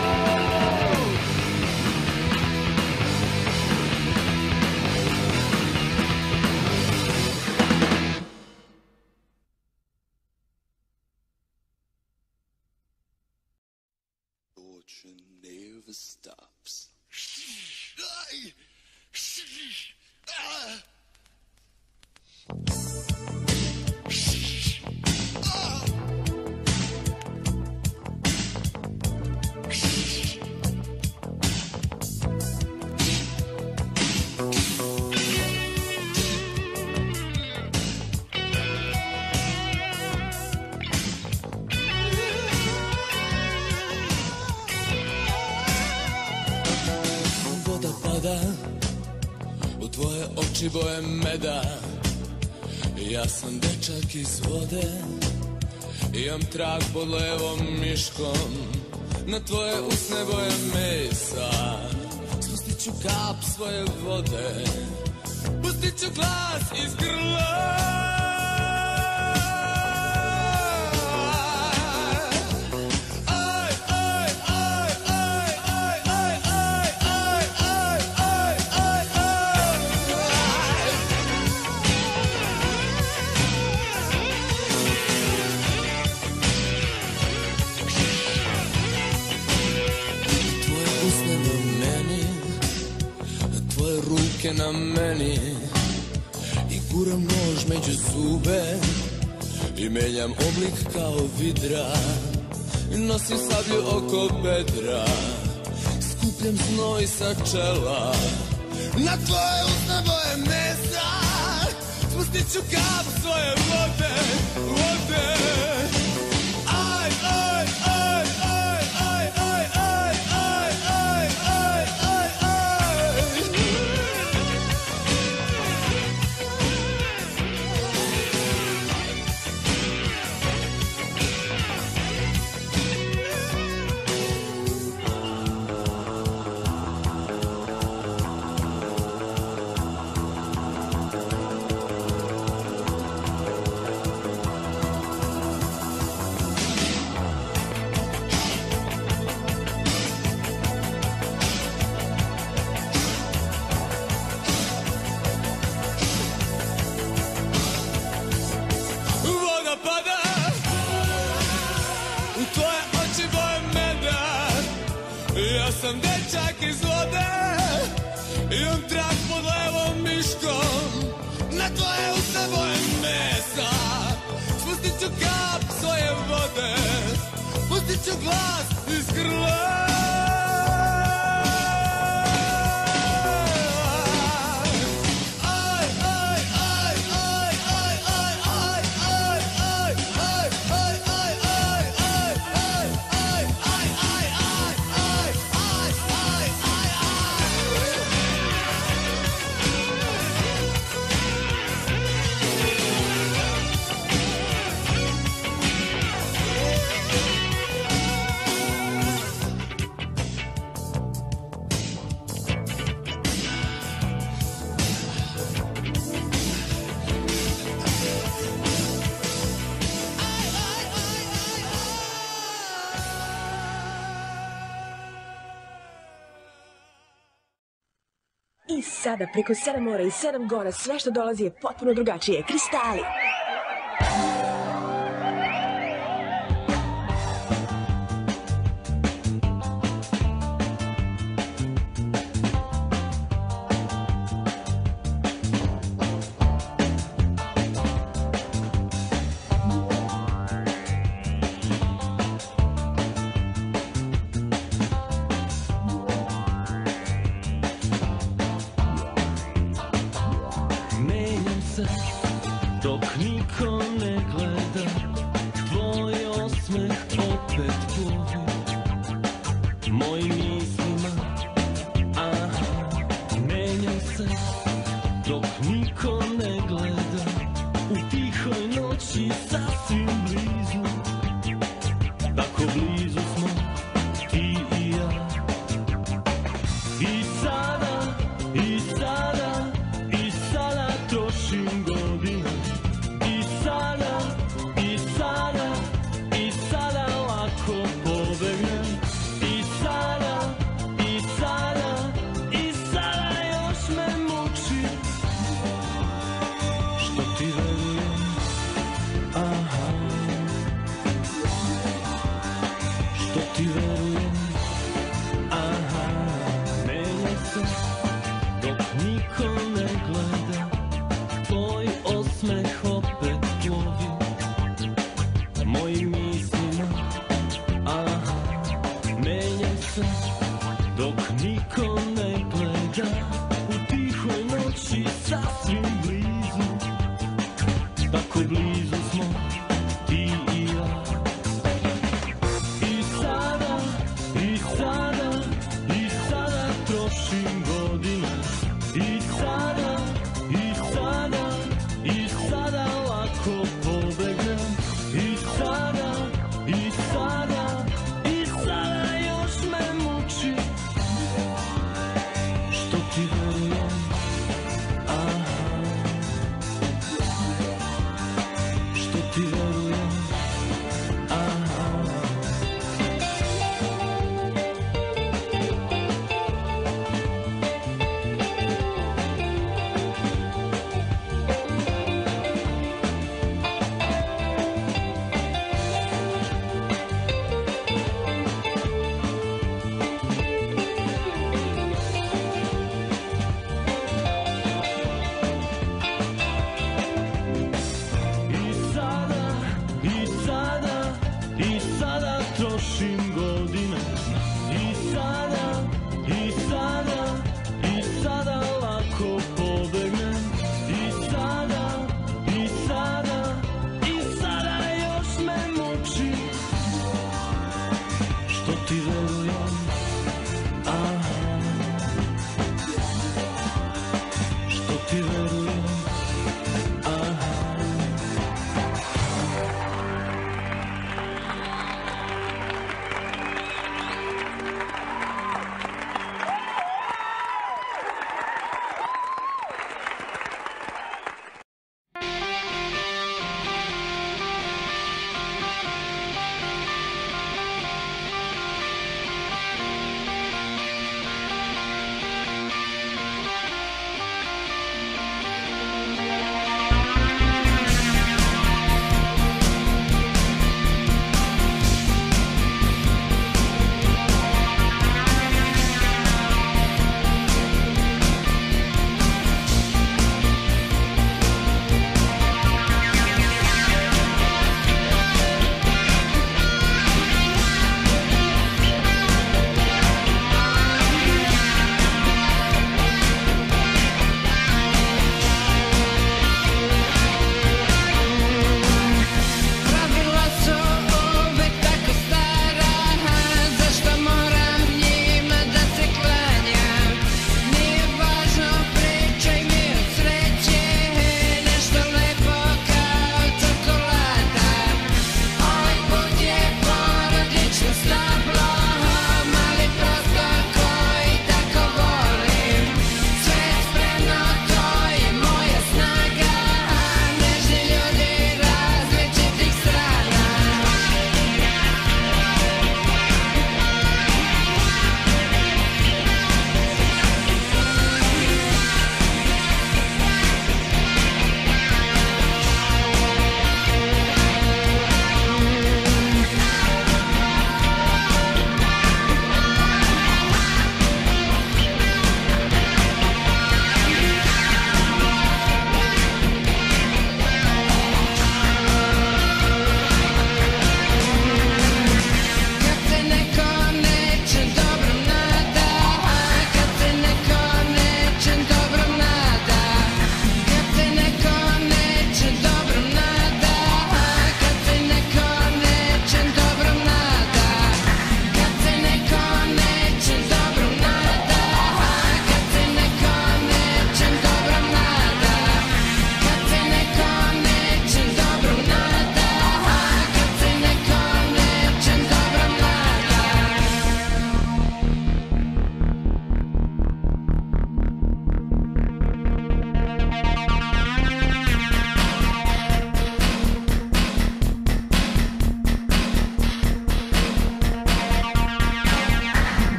Speaker 13: Fortune never stops.
Speaker 8: Voda pada u tvoje oči boje meda. Ja sam dečak iz vode, imam trag pod levom miškom. Na tvoje usne boje mesa spustit ću kap svoje vode, pustit ću glas iz grla. Ruke na meni i guram nož među zube i menjam oblik kao vidra, nosim sablju oko bedra, skupljam znoj sa čela. Na tvoje usne boje mesa spustit ću kap svoje vode, vode. Aj, aj, aj, aj, aj, aj, aj, aj, aj, aj, aj, aj. Ja sam dečak iz vode, imam trag pod levom miškom. Na tvoje usne boje mesa spustit ću kap svoje vode, pustit ću glas iz grla.
Speaker 14: I sada preko 7 mora i 7 gora sve što dolazi je potpuno drugačije. Kristali.
Speaker 15: Dok niko ne gleda, tvoj osmeh opet plovi mojim mislima, aha, menjam se. Dok niko ne gleda, u tihoj noći sasvim blizu, tako blizu smo ti i ja. I sada, i sada, i sada trošim godine. I sada, i sada, i sada lako pobegnem. I sada, i sada, i sada još me muči što ti verujem, aha, što ti verujem, aha. Menja se dok niko ne gleda, tvoj osmeh opet plovi mojim mislima, aha. Menjaj se dok niko ne gleda, u tihoj noći sasvim blizu, tako blizu smo ti i ja. I sada, i sada, i sada trošim godine. I sada, i sada, i sada lako pobegnem. I sada, i sada, i sada još me muči što ti verujem, aha, što ti verujem.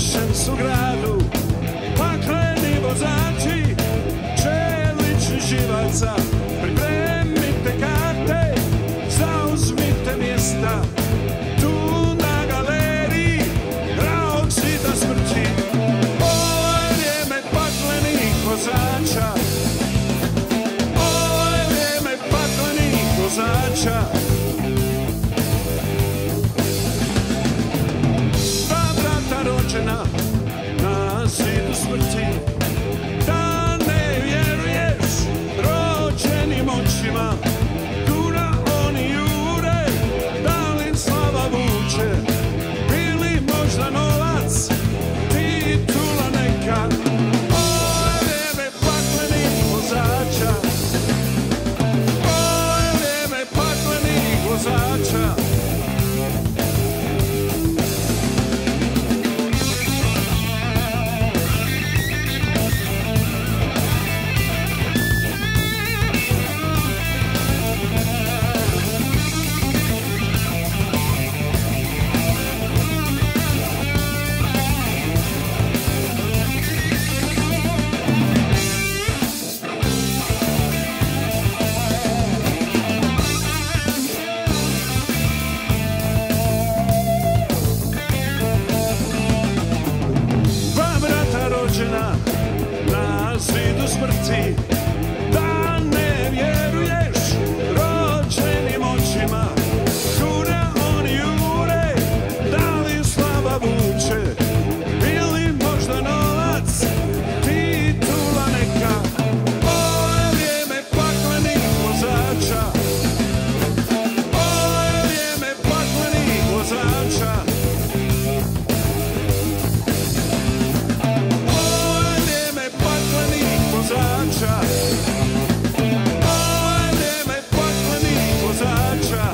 Speaker 6: našem su gradu pakleni vozači čelični živaca. Pripremite karte, zauzmite mjesta tu na galeriji Raoksida smrti. Ovo je vrijeme paklenih vozača, ovo je vrijeme paklenih vozača. Rođena na zidu smrti, da ne vjeruješ rođenim očima. Kuna oni jure, da li slava vuče, bili možda novac, titula neka. Ovo je vrijeme paklenih vozača, ovo je vrijeme paklenih vozača. Na zidu smrti, da ne vjeruješ rođenim očima. Kuna oni jure, da li slava vuče, bili možda novac, titula neka. Ovo je vrijeme paklenih vozača, ovo je vrijeme paklenih vozača. Ovo je vrijeme paklenih vozača.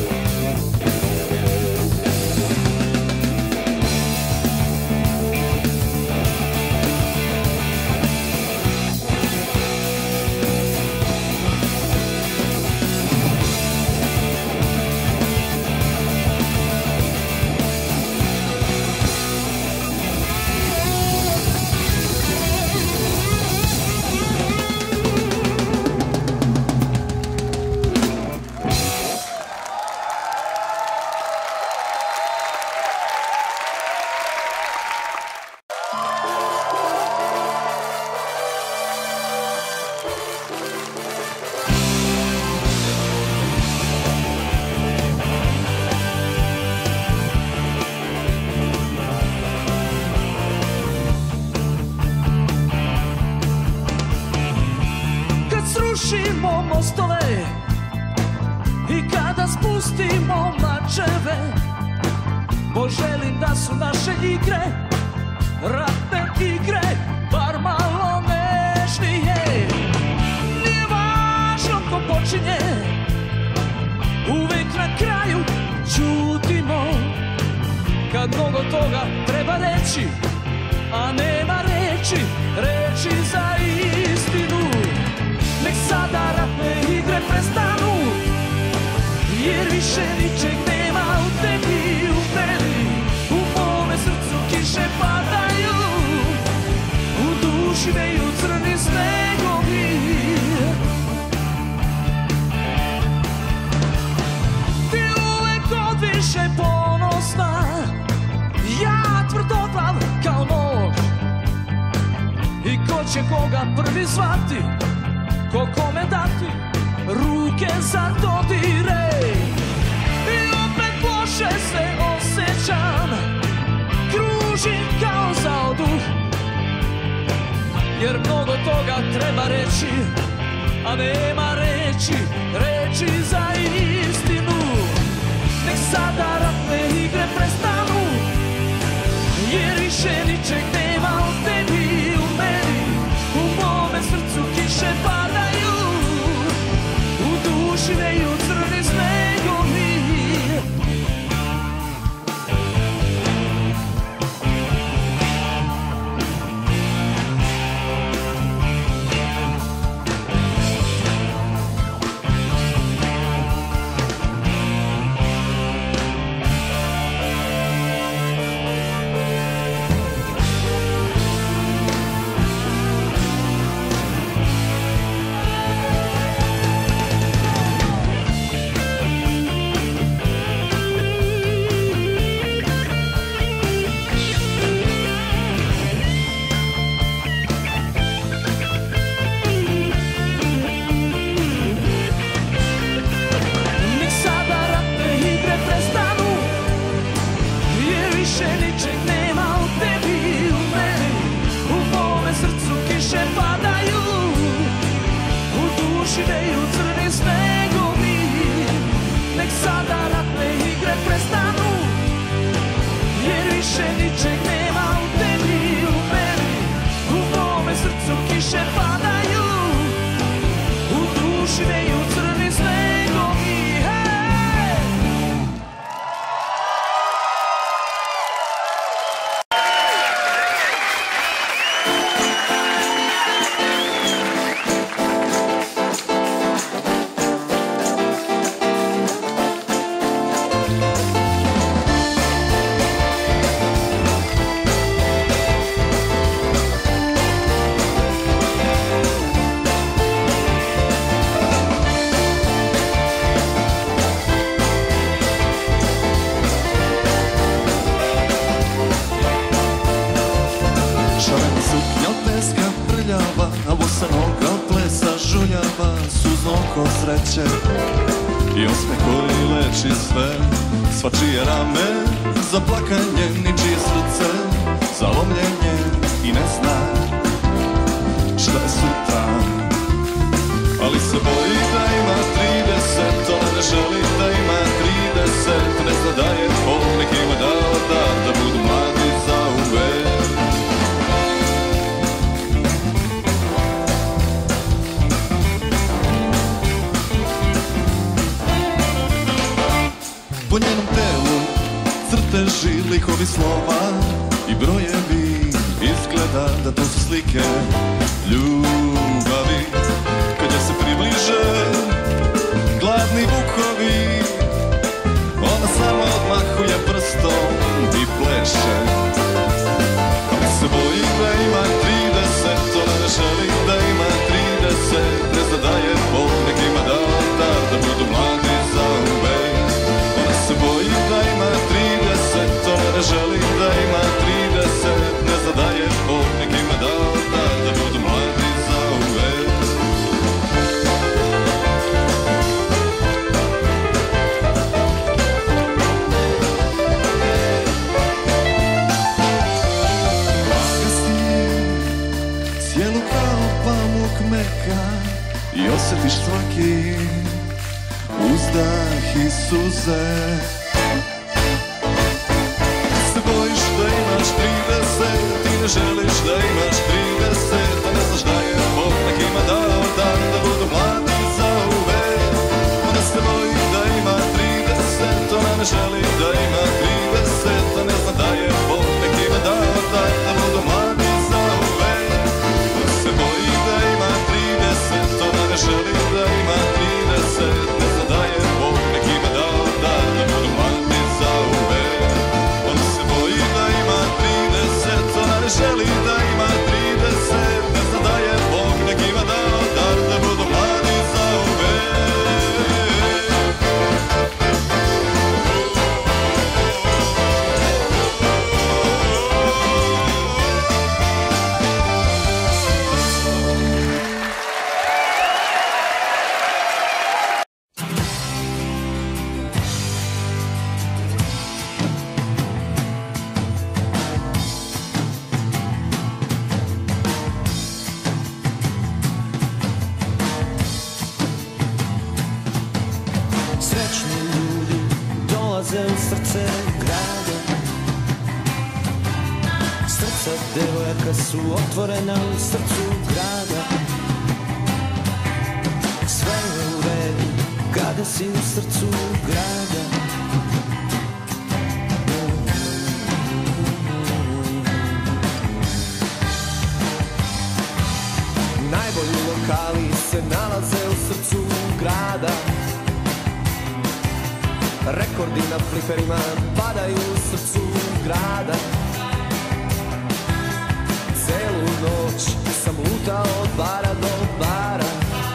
Speaker 3: Srušimo mostove i kada spustimo mačeve, poželim da su naše igre ratne igre, bar malo nežnije. Nije važno ko počinje, uvijek na kraju ćutimo. Kad mnogo toga treba reći, a nema reči, reči za istinu. Nek sada ratne igre prestanu, jer više ničeg nema u tebi i u meni. U mome srcu kiše padaju, u duši veju crni snegovi. Ti uvek odviše ponosna, ja tvrdoglav kao nož. I ko će koga prvi zvati, ko kome dati ruke za dodire. I opet loše se osjećam, kružim kao zaoduh, jer mnogo toga treba reći, a nema reči, reči za istinu. Nek sada ratne igre prestanu, jer više ničeg nema u tebi i u meni. U mome srcu kiše padaju, u duši veju crni snegovi.
Speaker 16: osmeh koji leči sve, svačije rame za plakanje, ničije srce za lomljenje i ne zna šta je sutra. Ali se boji da ima 30, ona ne želi da ima 30, ne zna da je Bog nekima dao da budu mladi zauvek. Po njenom telu crteži, likovi slova i brojevi, izgleda da to su slike ljubavi. Kad je se približe gladni vukovi, ona samo odmahuje prstom i pleše. Ali se boji da ima 30, ona ne želi da ima 30, ne zna da je Bog nekima dao dar da budu mladi zauvek. Ona se boji da ima 30, ona ne želi da ima 30, ne zna da je Bog nekima dao dar da budu mladi zauvek. Cijelu kao pamuk meka i osjetiš svaki uzdah i suze. Se bojiš da imaš 30, ti ne želiš da imaš 30, a ne znaš da je Bog nekima dao dar da budu mladi zauvek. Ona se boji da ima 30, ona ne želi da ima 30, a ne zna da je Bog nekima dao dar da budu mladi zauvek. Ona se boji da ima 30, ona ne želi da ima 30, ne zna da je Bog nekima dao dar da budu mladi zauvek. Ona se boji da ima 30, ona ne želi da ima 30, ne zna da je Bog nekima dao dar da budu mladi zauvek.
Speaker 3: Srećni ljudi dolaze u srce grada. Srca devojaka su otvorena u srcu grada. Sve je u redu kada si u srcu grada. Najbolji lokali se nalaze u srcu grada. Rekordi na fliperima padaju u srcu grada. Celu noć sam lutao od bara do bara,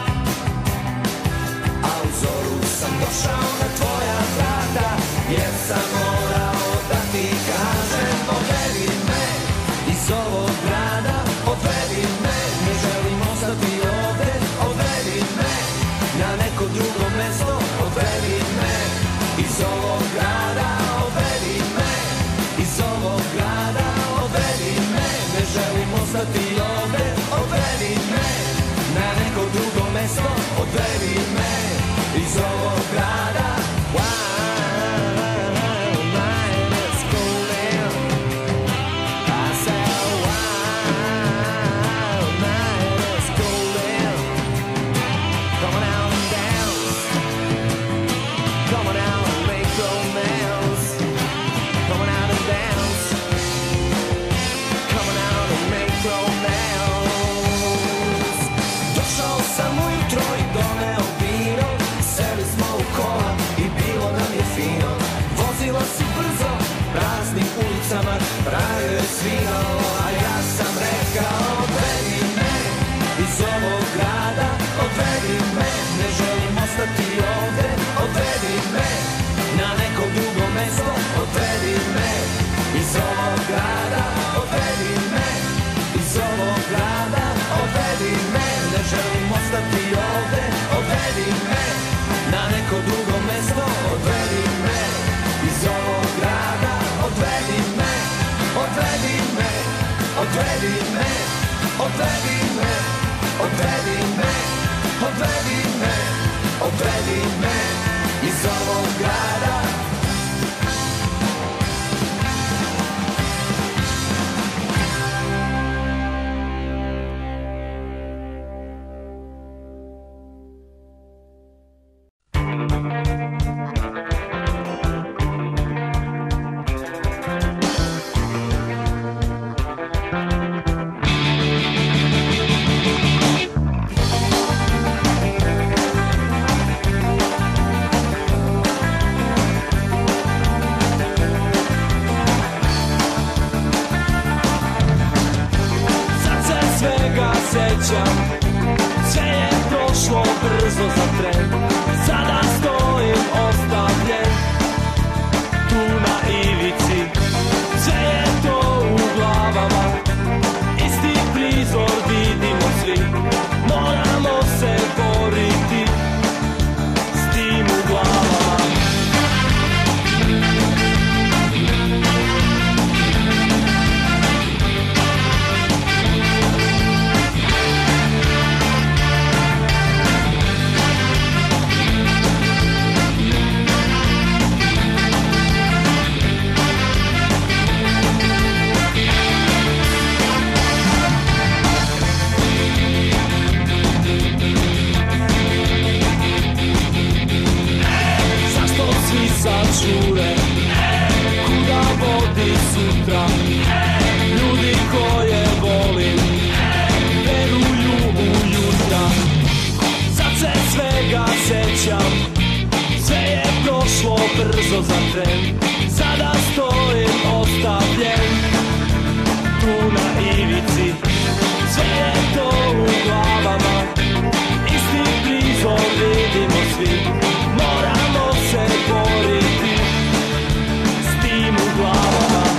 Speaker 3: a u zoru sam došao na tvoja vrata, jer sam morao da ti kažem odvedi me iz ovog grada, odvedi me, ne želim ostati ovde, odvedi me na neko drugo mesto, odvedi me iz ovog grada, odvedi me iz ovog grada, odvedi me, ne želim ostati ovde, odvedi me na neko drugo mesto, odvedi me iz ovog grada. Došao sam ujutro i doneo cure, kuda vodi sutra, ljudi koje volim, veruju u jutra. Sad se svega sećam, sve je prošlo brzo za tren, sada stojim ostavljen, tu na ivici, sve je to u glavama, isti prizor vidimo svi, moramo se boriti s tim u glavama.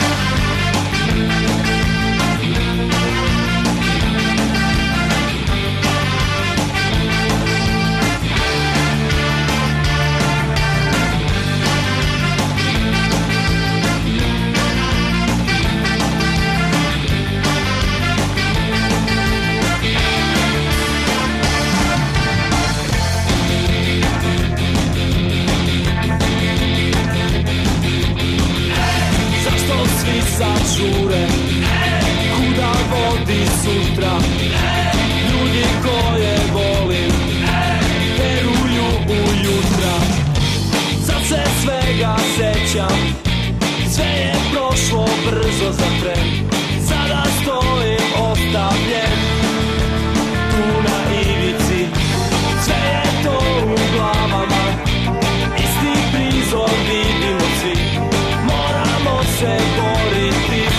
Speaker 3: Svi sačure, kuda vodi sutra, ljudi koje volim, veruju u jutra. Sad se svega sećam, sve je prošlo brzo za tren, sada stojim ostavljen, tu na ivici, sve je to u glavama, isti prizor vidimo svi, moramo se boriti.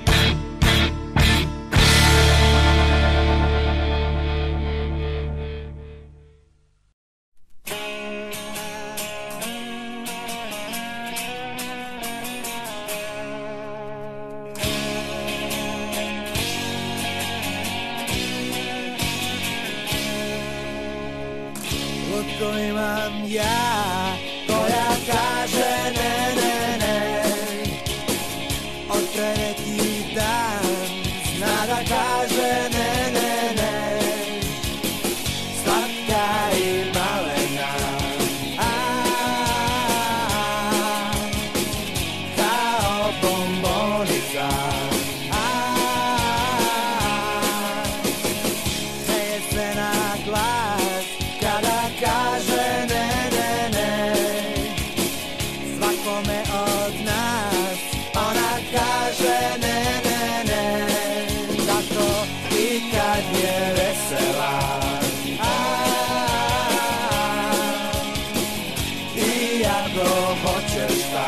Speaker 1: Lutko imam ja, koja kaže ne, ne, ne. Od pre neki dan zna da kaže ne, ne, ne. Slatka i malena, kao bombonica, smeje se na glas kada kaže ne, ne, ne. Svakome od nas ona kaže ne, ne, ne. Zato i kad je vesela, i ako hoćeš šta,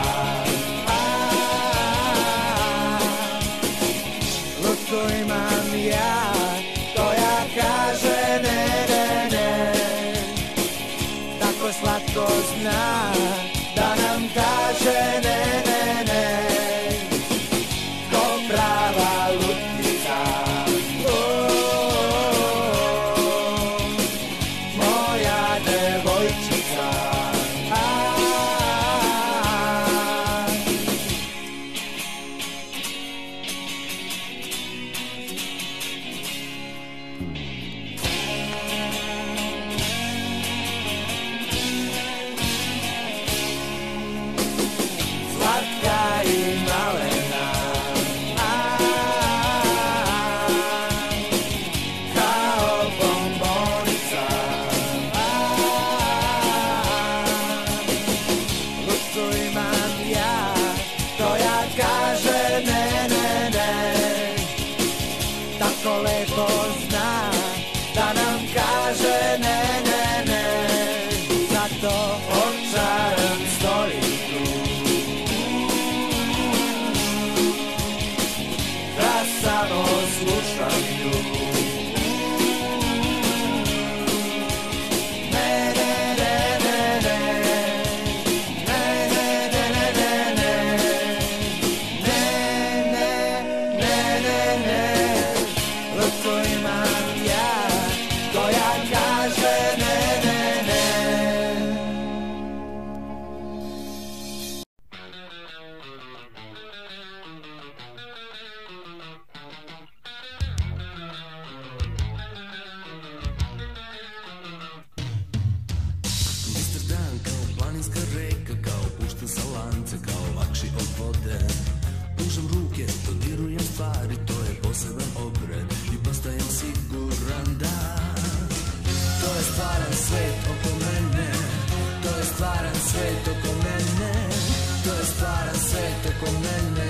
Speaker 1: lutku imam ja, koja kaže ne, ne, ne. Tako slatko zna da nam kaže ne, ne, ne. Ko prava lutkica, moja devojčica. Slatka i malena, kao bombonica. Lutku imam ja, koja kaže ne, ne, ne. Tako lepo zna da nam kaže ne, ne, ne. Zato očaran stojim tu, da samo slušam nju. Ne, ne, ne, ne, ne. Ne, ne, ne, ne, ne, ne. Ne, ne, ne, ne, ne. Lutku imam ja, koja kaže ne, ne, ne.
Speaker 15: Bistar dan kao planinska reka, kao pušten sa lance, kao lakši od vode. Pužem ruke, dodirujem stvari, to je poseban obred i postajem siguran da to je stvaran svet oko mene, to je stvaran svet oko mene. To je stvaran svet oko mene.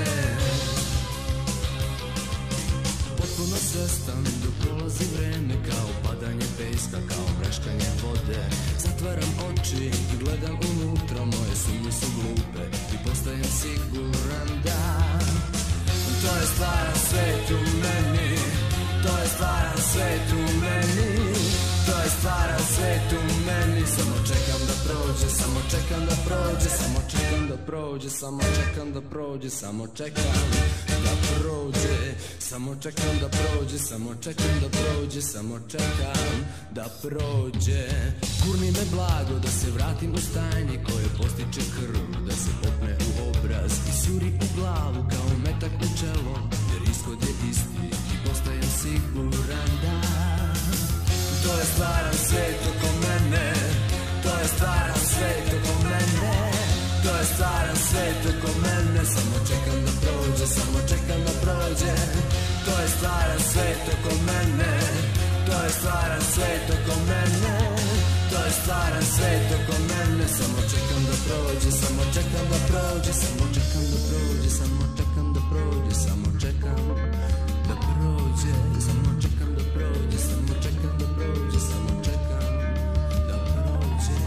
Speaker 15: Potpuno svestan dok prolazi vreme, kao padanje peska, kao mreškanje vode. Zatvaram oči i gledam unutra, moje sumnje su glupe i postajem siguran da to je stvaran svet u meni. To je stvaran svet u meni. To je stvaran svet u meni. Samo čekam da prođe, samo čekam da prođe, samo čekam da prođe, samo čekam da prođe, samo čekam da prođe, samo čekam da prođe, samo čekam da prođe, samo čekam da prođe. Gurni me blago da se vratim u stajnje koje postiče krv, da se popne u obraz i suri u glavu kao metak u čelo, jer ishod je isti i postajem siguran da to je stvaran svet oko mene. To je stvaran svet oko mene. To je stvaran svet oko mene. Samo čekam da prođe, samo čekam da prođe. To je stvaran svet oko mene. To je stvaran svet oko mene. To je stvaran svet oko mene. Samo čekam da prođe, samo čekam da prođe, samo čekam da prođe, samo čekam da prođe, samo čekam da prođe, samo čekam da prođe, samo čekam da prođe, samo čekam da prođe.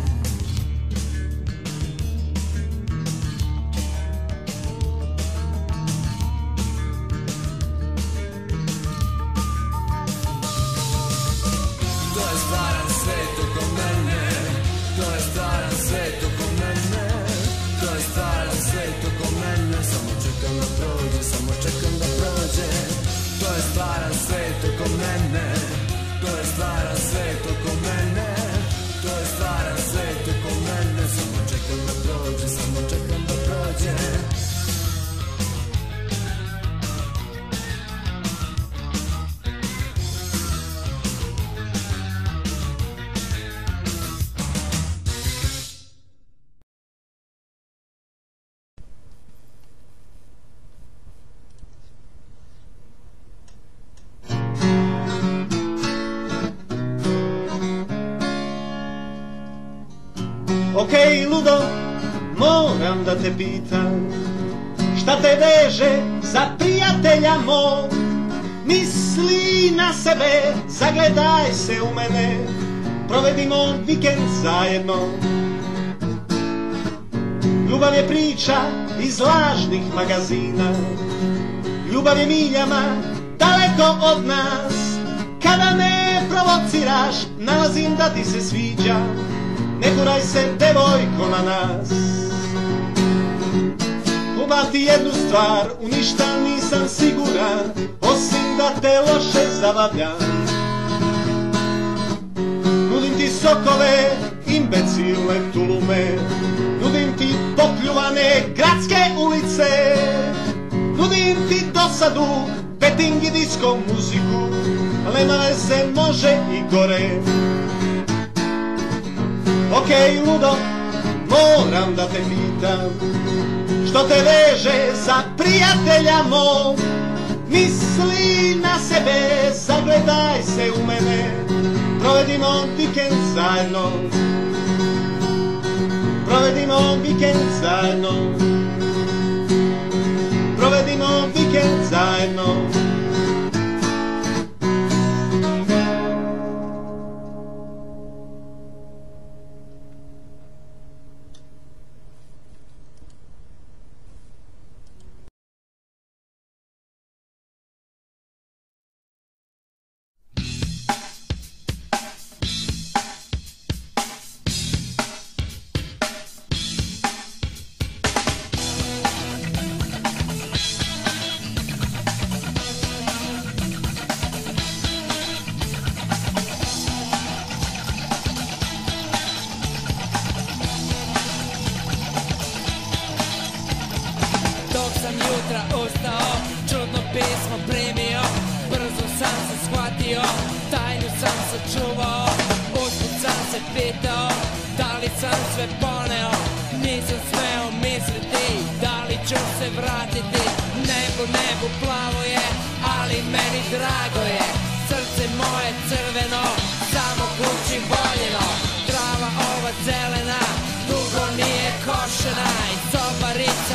Speaker 15: To je stvaran svet oko mene. To je stvaran svet oko mene. To je stvaran svet oko mene. Samo čekam da prođe, samo čekam da prođe. To je stvaran svet oko mene. To je stvaran svet oko mene. To je stvaran svet oko mene. Samo čekam da prođe, samo čekam da prođe.
Speaker 17: Okej, ludo, moram da te pitam, šta te veže za prijatelja mog? Misli na sebe, zagledaj se u mene, provedimo vikend zajedno. Ljubav je priča iz lažnih magazina, ljubav je miljama daleko od nas. Kada me provociraš, nalazim da ti se sviđam. Ne guraj se, devojko, na nas. Ubam ti jednu stvar, u ništa nisam siguran, osim da te loše zabavljam. Nudim ti sokove, imbecilne tulume, nudim ti popljuvane gradske ulice, nudim ti dosadu, petting i disko muziku, ali nema veze, može i gore. Okej, ludo, moram da te pitam, što te veže za prijatelja mog? Misli na sebe, zagledaj se u mene, provedimo vikend zajedno. Provedimo vikend zajedno. Provedimo vikend zajedno.
Speaker 18: Zelena, dugo nije košena i sobarica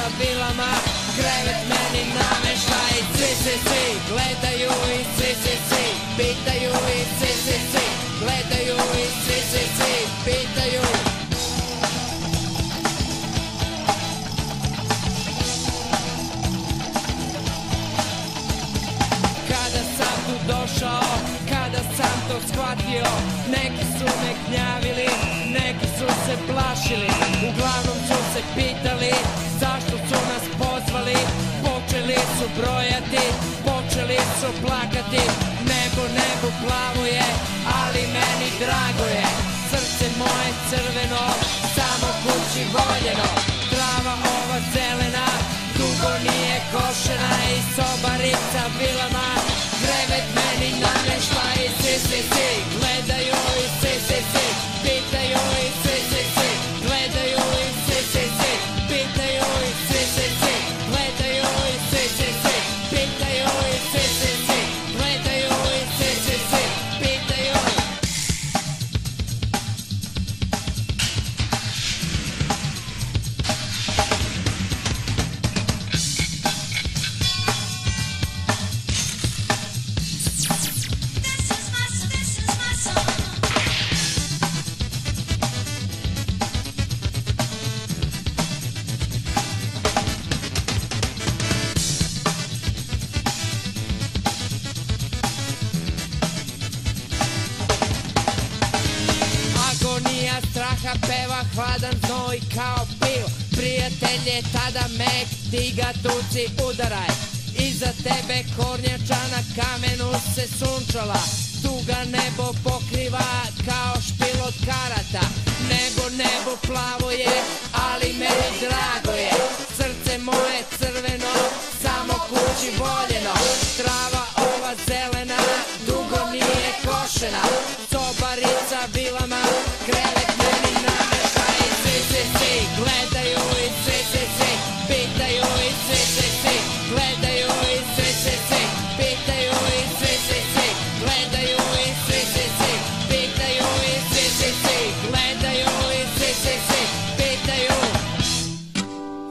Speaker 18: pustio. Neki su me gnjavili, neki su se plašili. Uglavnom su se pitali zašto su nas pozvali. Počeli su brojati, počeli su plakati. Nebo plavo je, ali meni drago je. Srce moje crveno, samo kući voljeno. Trava ova zelena, dugo nije košena. I sobarica vilama, krevet meni namešta. I si, gledaju i si, pitaju i si, gledaju i si, pitaju i si, gledaju i si, pitaju i si, gledaju i si, pitaju. Agonija straha peva, hladan znoj kao pil. Prijatelj je tada mek, ti ga tuci udaraj. Iza tebe kornjača na kamenu se sunčala. Tuga nebo pokriva kao špil od karata. Nebo plavo je, ali meni drago je. Srce moje crveno, samo kući voljeno. Trava ova zelena, dugo nije košena. Sobarica vilama, krevet meni namešta. I si, gledaju i si, pitaju i si, gledaju i si, pitaju i si, gledaju i si, pitaju i si, gledaju i si, pitaju.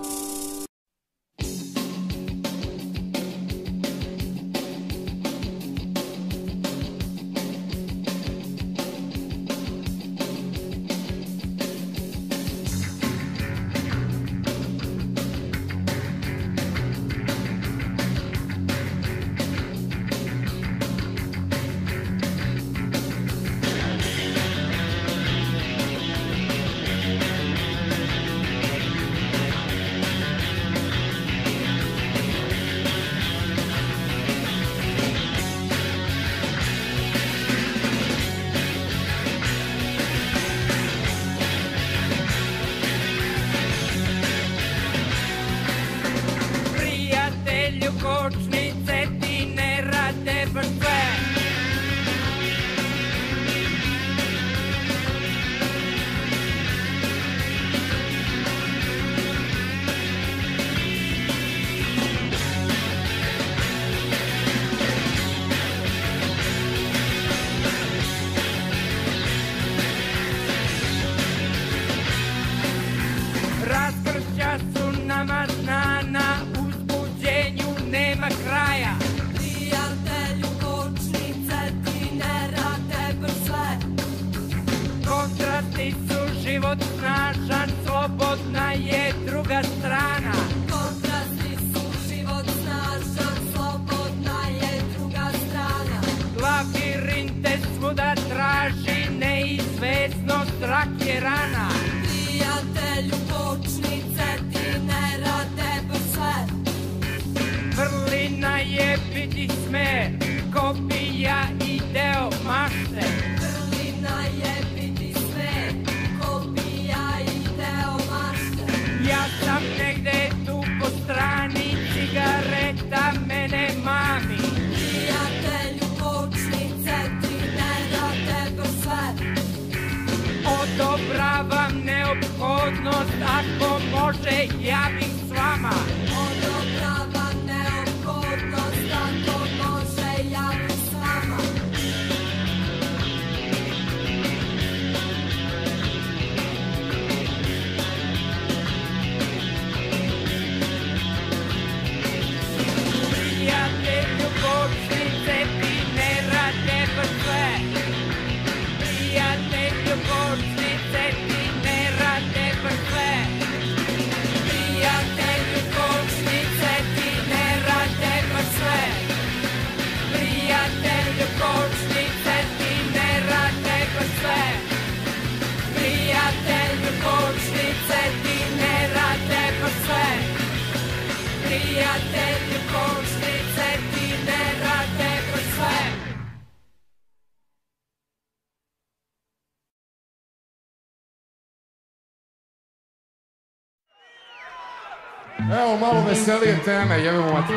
Speaker 4: Evo malo veselije teme, jebimo mati.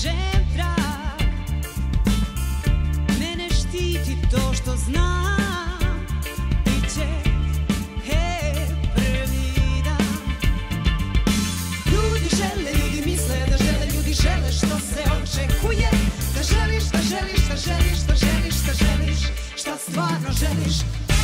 Speaker 19: dižem trag. Mene štiti to što znam, biće prvi dan. Ljudi žele, ljudi misle da žele, ljudi žele što se očekuje. Da želiš, da želiš, da želiš, da želiš, da želiš, šta stvarno želiš.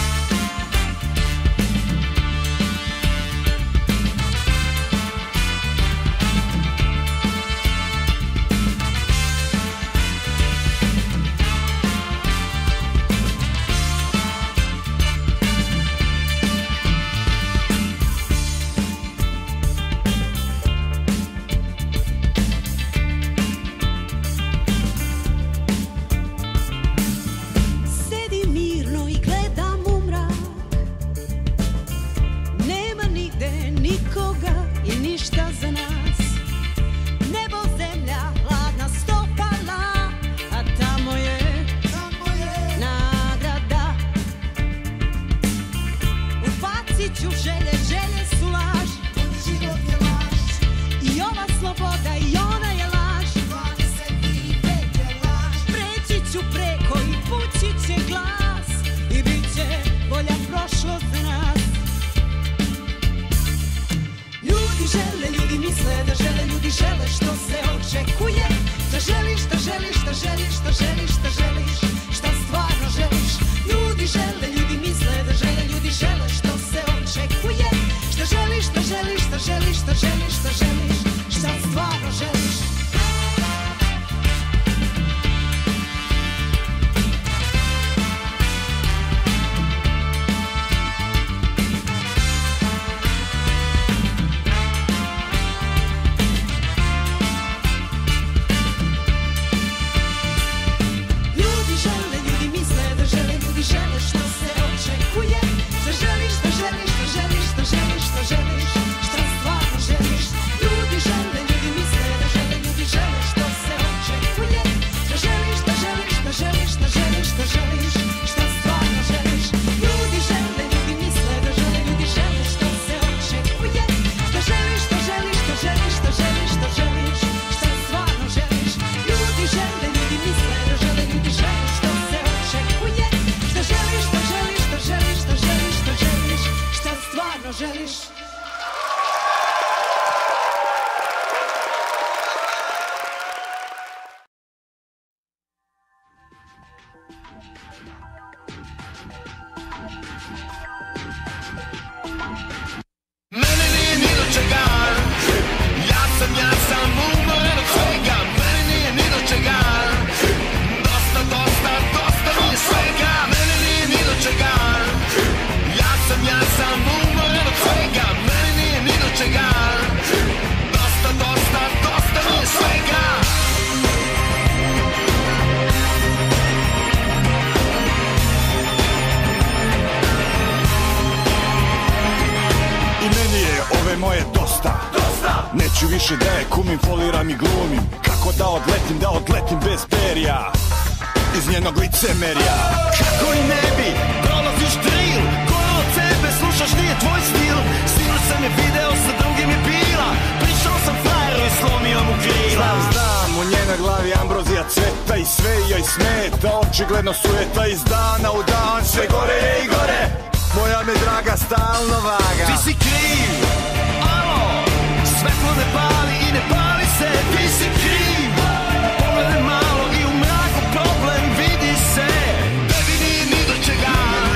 Speaker 20: Očigledno sujeta iz dana u dan, sve gore i gore. Moja me draga stalno vaga.
Speaker 21: Ti si kriv, alo, svetlo ne pali i ne pali se. Ti si kriv, pogledaj malo i u mraku problem vidi se. Tebi nije ni do čega,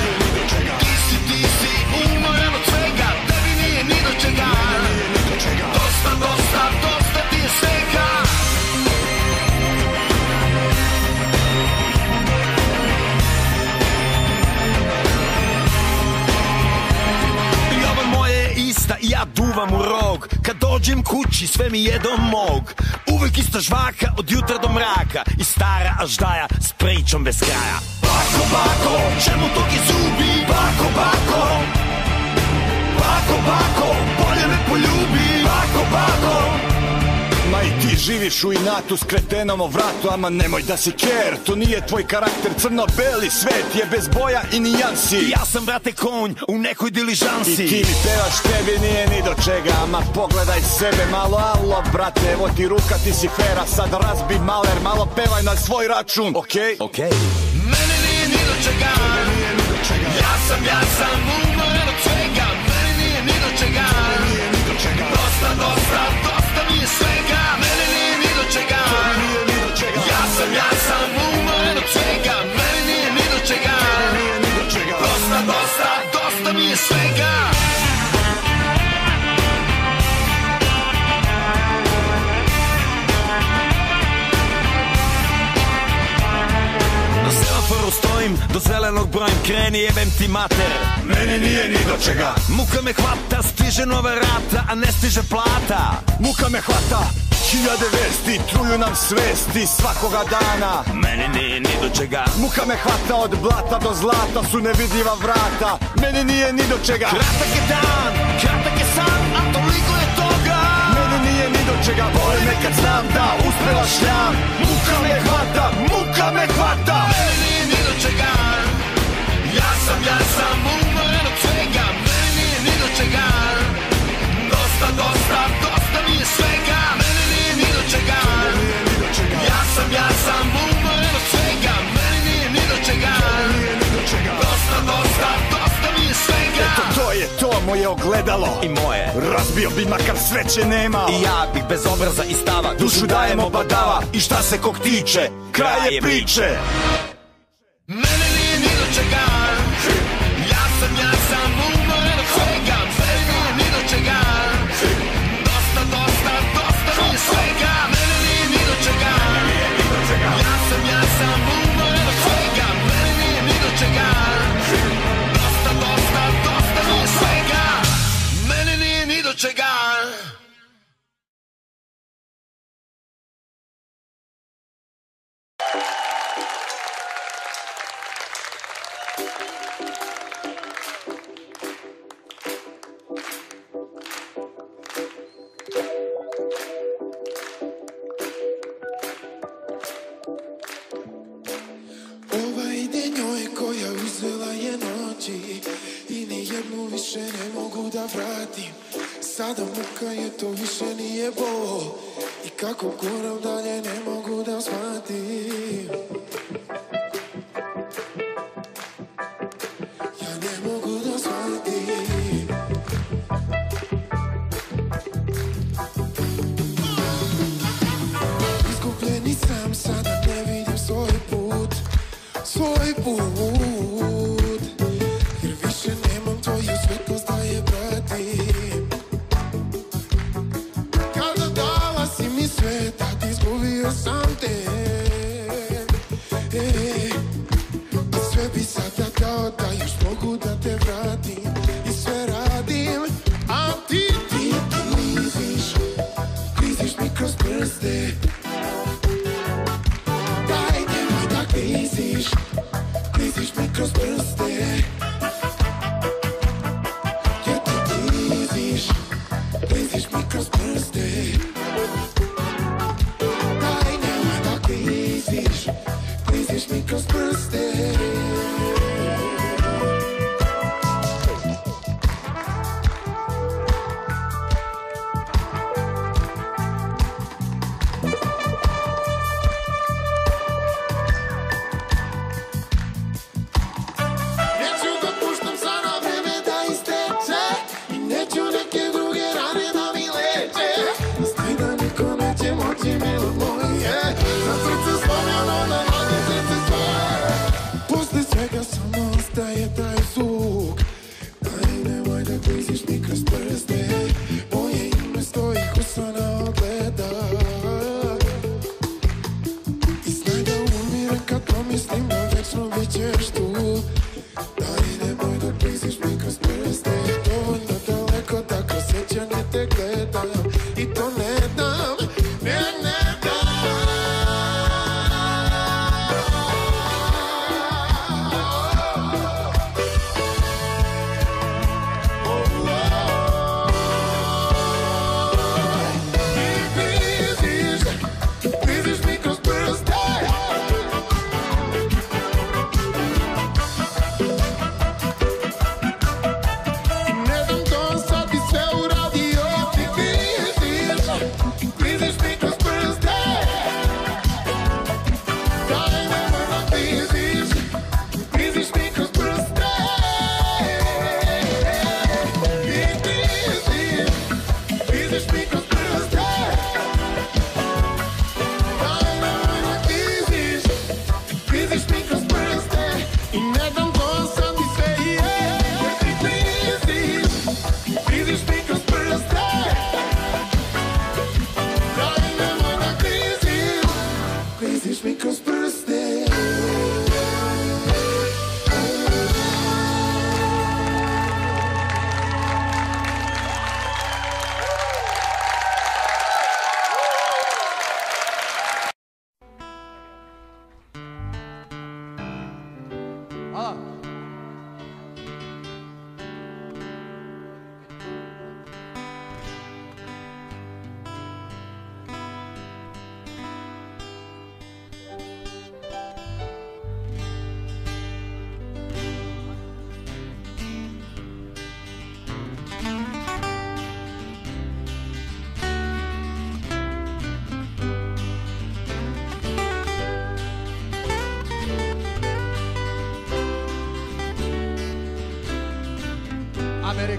Speaker 21: ti si umoran od svega. Tebi nije ni do čega, dosta, dosta, dosta ti je svega. I ja duvam u rog. Kad dođem kući sve mi je do mog. Uvijek ista žvaka od jutra do mraka. I stara aždaja s pričom bez kraja. Bako, bako, čemu toki zubi? Bako, bako, bako, bako, bolje me poljubi. Bako, bako,
Speaker 20: ma i ti živiš u inatu s kretenom o vratu, ama nemoj da si ker, to nije tvoj karakter, crno-beli svet je bez boja i nijansi.
Speaker 21: Ja sam, brate, konj u nekoj diližansi.
Speaker 20: I ti mi pevaš, tebi nije ni do čega, ama pogledaj sebe malo, alo, brate, evo ti ruka, ti si fera, sad razbi maler, malo pevaj na svoj račun, okej?
Speaker 21: Okej. Mene nije ni do čega, ja sam umoran od svega, mene nije ni do čega, dosta mi je svega, mene nije ni do čega, ja sam umoran od svega, mene nije ni do čega, dosta mi je svega. Stojim, do zelenog brojem kreni, jebem ti mater.
Speaker 20: Meni nije ni do čega.
Speaker 21: Muka me hvata, stiže nova rata, a ne stiže plata.
Speaker 20: Muka me hvata, hiljade vesti, truju nam svesti svakoga dana.
Speaker 21: Meni nije ni do čega.
Speaker 20: Muka me hvata, od blata do zlata su nevidljiva vrata. Meni nije ni do čega.
Speaker 21: Kratak je dan, kratak je san, a toliko je toga.
Speaker 20: Meni nije ni do čega, boli me kad znam da uspela šljam. Muka me hvata, muka me hvata.
Speaker 21: Meni nije ni do čega, ja sam umoran od svega, meni nije ni do čega, dosta mi je svega, meni nije ni do čega, ja sam umoran od svega, meni nije ni do čega, dosta mi je svega.
Speaker 20: Eto to je to, moje ogledalo
Speaker 21: i moje,
Speaker 20: razbio bi makar sreće nema.
Speaker 21: I ja bih bez obraza i stava
Speaker 20: dušu dajem obadava, i šta se kog tiče, kraj je priče.
Speaker 21: Mene nije ni do čega, ja sam umoran od svega, mene nije ni do čega, dosta mi je svega, mene nije ni do čega, ja sam umoran od svega, mene nije ni do čega, dosta mi je svega, mene nije ni do čega.
Speaker 2: Više ne mogu da vratim, sada muka je, to više nije bol, i kako guram dalje ne mogu da shvatim. Ja ne mogu da shvatim. Izgubljeni sam, sada ne vidim svoj put, svoj put.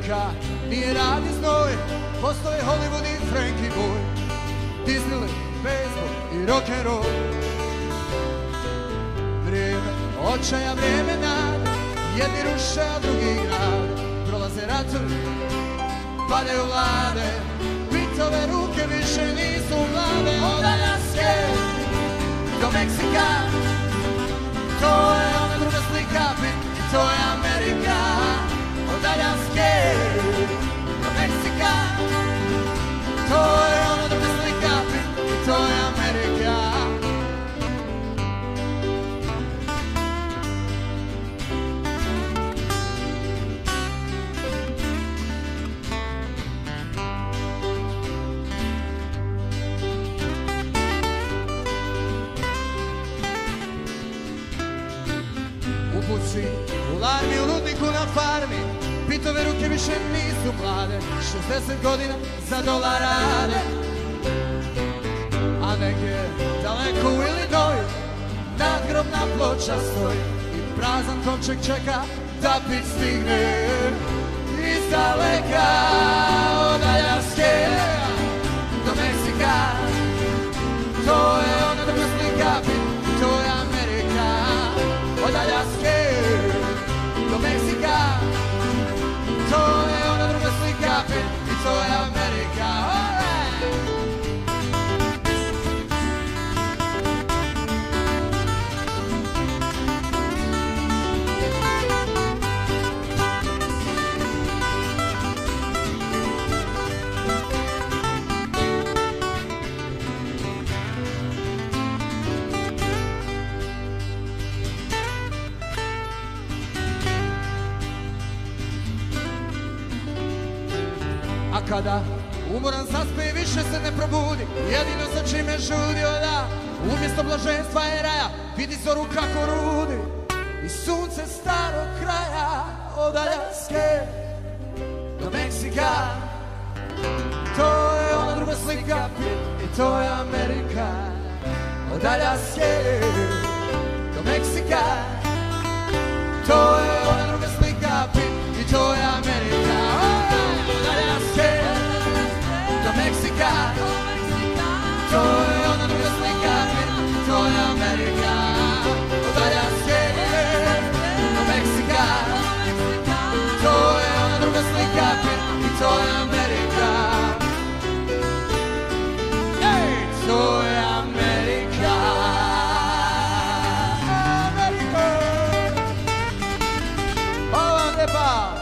Speaker 5: Amerika nije rad i znoj, postoje Hollywood i Frankie Boy, Disneyland, baseball i rock'n'roll. Vrijeme očaja, vrijeme nade, jedni ruše, a drugi grade. Prolaze ratovi, padaju vlade, pitove ruke više nisu mlade. Od Aljaske do Meksika, to je ona druga slika, i to je Amerika. Od Aljaske do Meksika, to je ona druga slika, i to je Amerika. U larmi, u rudniku, na farmi, pitove ruke više nisu mlade. 60 godina za dolar rade. A negdje daleko u Illinoisu nadgrobna ploča stoji i prazan kovčeg čeka da pit stigne iz daleka. Od Aljaske do Meksika, to je ona druga slika, to je Amerika. Od Aljaske do Meksika, to je ona druga slika, i to je Amerika. A kada umoran zaspe i više se ne probudi, jedino za čime žudio da umjesto blaženstva i raja vidi zoru kako rudi i sunce starog kraja. Od Aljaske do Meksika, to je ona druga slika, i to je Amerika. Od Aljaske do Meksika, to je ona druga slika, i to je Amerika. Od Aljaske do Meksika, to je ona druga slika, i to je Amerika. Od Aljaske do Meksika, to je ona druga slika, i to je Amerika. Ej, to je Amerika. Amerika. Hvala vam lijepa.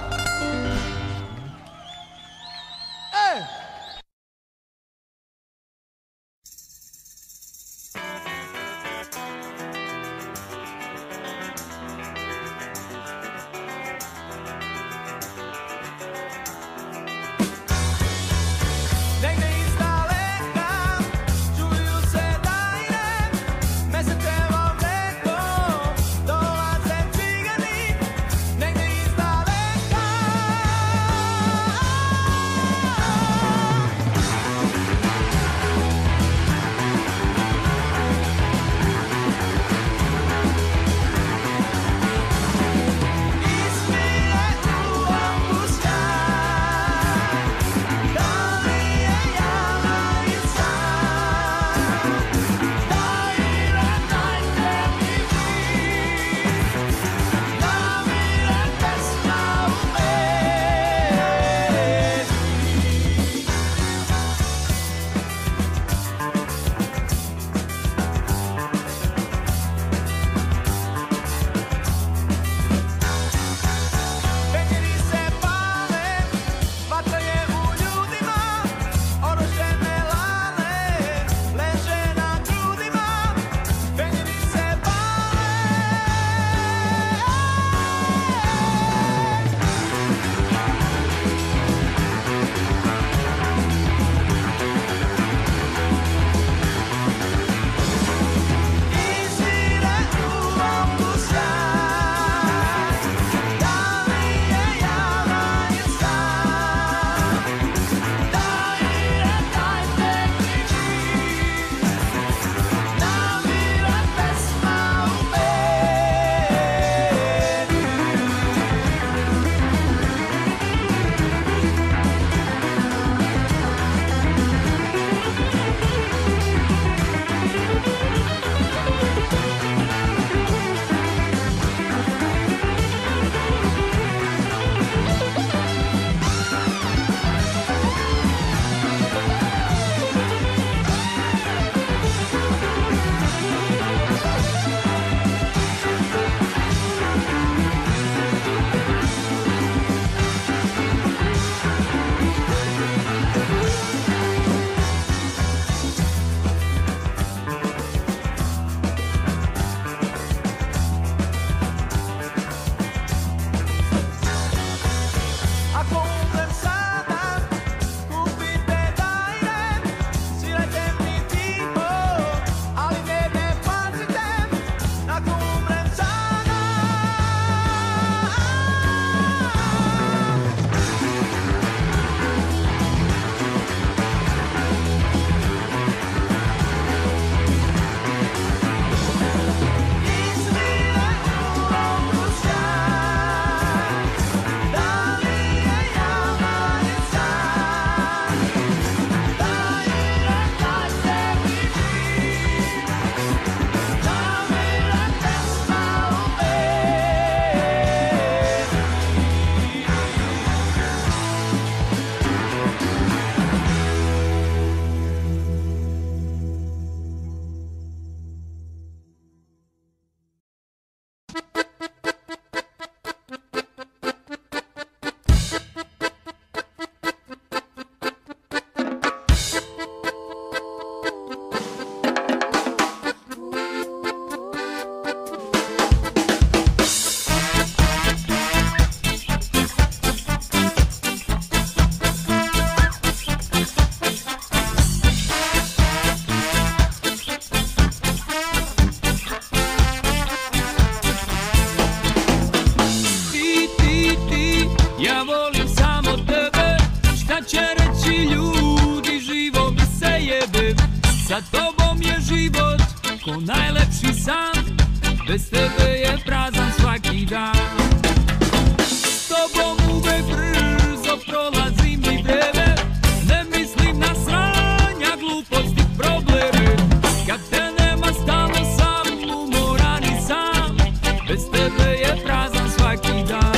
Speaker 7: ko najlepši san, bez tebe je prazan svaki dan. S tobom uvek brzo prolazim mi vreme, ne mislim na sranja, gluposti, probleme. Kad te nema stalno sam umoran i sam, bez tebe je prazan svaki dan.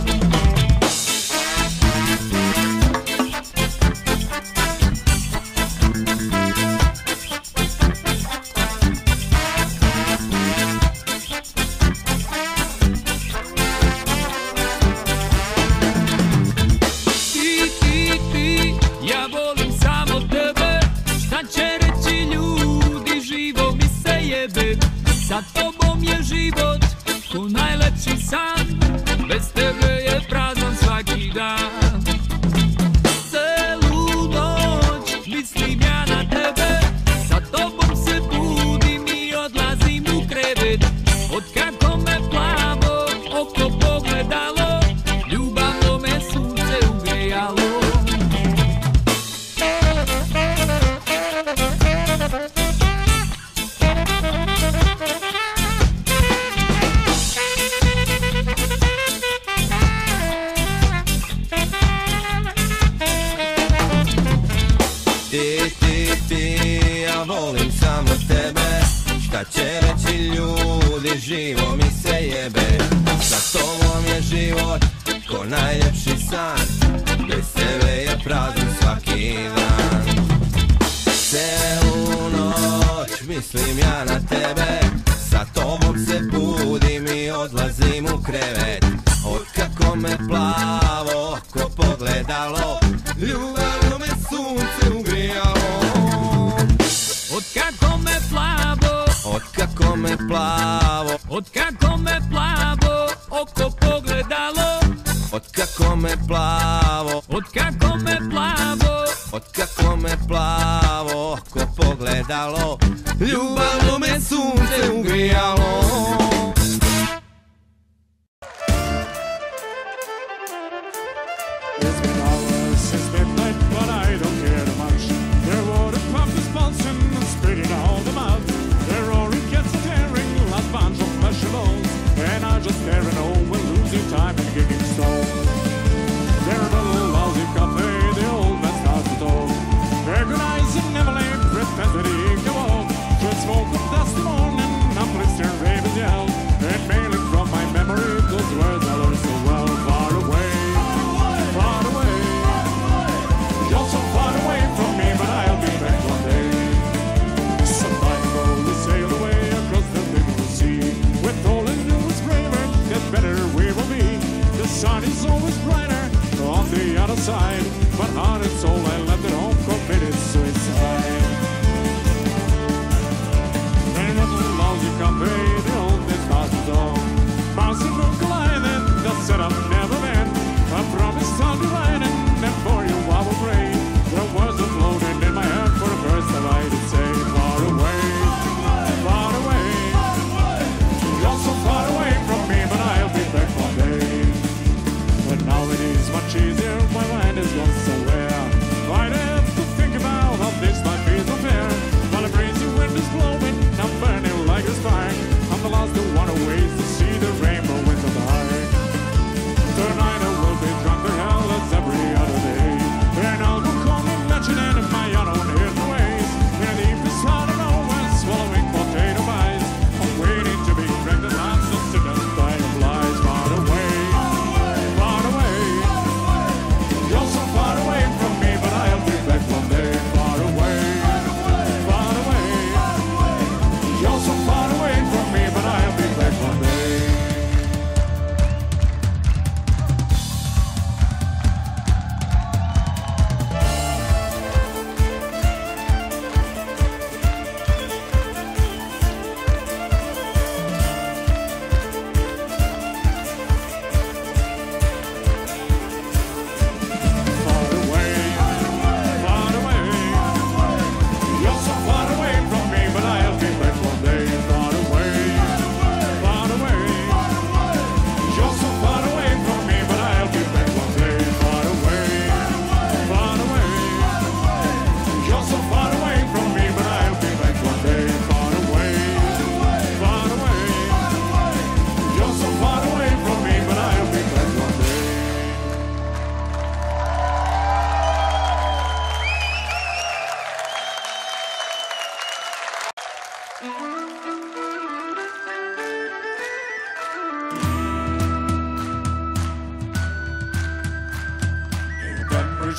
Speaker 7: Sa tobom je život ko najlepši san, bez tebe je prazan svaki dan. Celu noć mislim ja na tebe, sa tobom se budim i odlazim u krevet. Od kako me plavo oko pogledalo, ljubavno me sunce ugrejalo.
Speaker 21: Ja volim samo tebe, šta će reći ljudi, živo mi se jebe. Sa tobom je život ko najljepši san, bez tebe je prazan svaki dan. Celu noć mislim ja na tebe, sa tobom se budim i odlazim u krevet. Od kako me plavo oko pogledalo, ljubavno me sunce ugrijalo.
Speaker 7: Od kako me plavo,
Speaker 21: od kako me plavo,
Speaker 7: od kako me plavo oko pogledalo,
Speaker 21: od kako me plavo,
Speaker 7: od kako me plavo,
Speaker 21: od kako me plavo oko pogledalo, ljubavno me sunce ugrijalo.
Speaker 22: It's been hours since midnight, but I don't care much. Their water pump is pulsing and spitting all them out. Their roaring cats are tearing like bunch of marshmallows, and I just stare and oh, we're losing time and getting stoned. They're a little lousy cafe, the old man starts to talk. Recognize and never leave, pretend that he can walk. Transform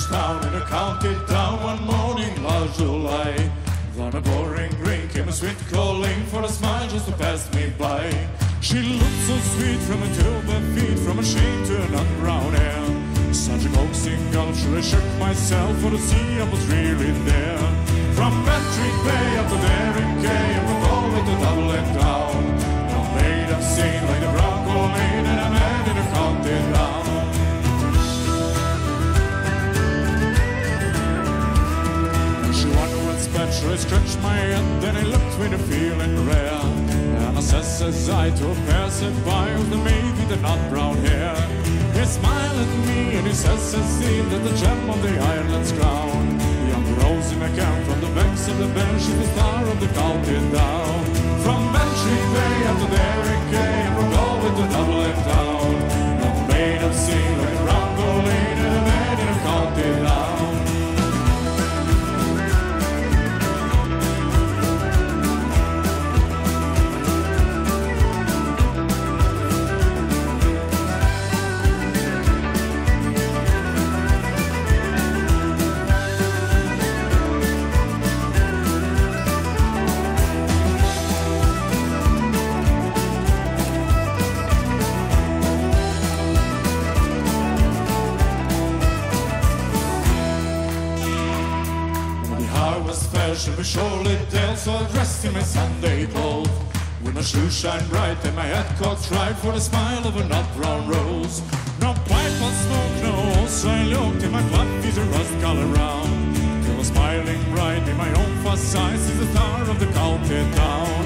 Speaker 22: town in a county town one morning last July. On a boring green came a sweet calling for a smile just to pass me by. She looked so sweet from her to her feet, from her sheen to her nut brown hair. Such a coaxing culture, I shook myself for to see I was really there. From Bantry Bay up to Derry Quay, and from Galway to Dublin town. No maid I've seen like the Bronco Lane, and a man in a county town. She wondered what special, I scratched my head, then I looked with a feeling rare. And I says I to a passerby with the maid with the nut brown hair. He smiled at me and he says I see that the gem of the Ireland's crown. Young Rosie McCann from the banks of the bench, she's the star of the county down. From Bantry Bay up to Derry Quay, and from Galway to Dublin town. A maid of sea like a Bronco Lane, and a man in a county town. Should be surely dealt, so I dressed in my Sunday clothes. With my shoes shine bright and my hat cocked right for the smile of a nut brown rose. No pipe or smoke, no also I looked in my puppies a rust color round. Till a smiling bright in my own fast size is the star of the county town.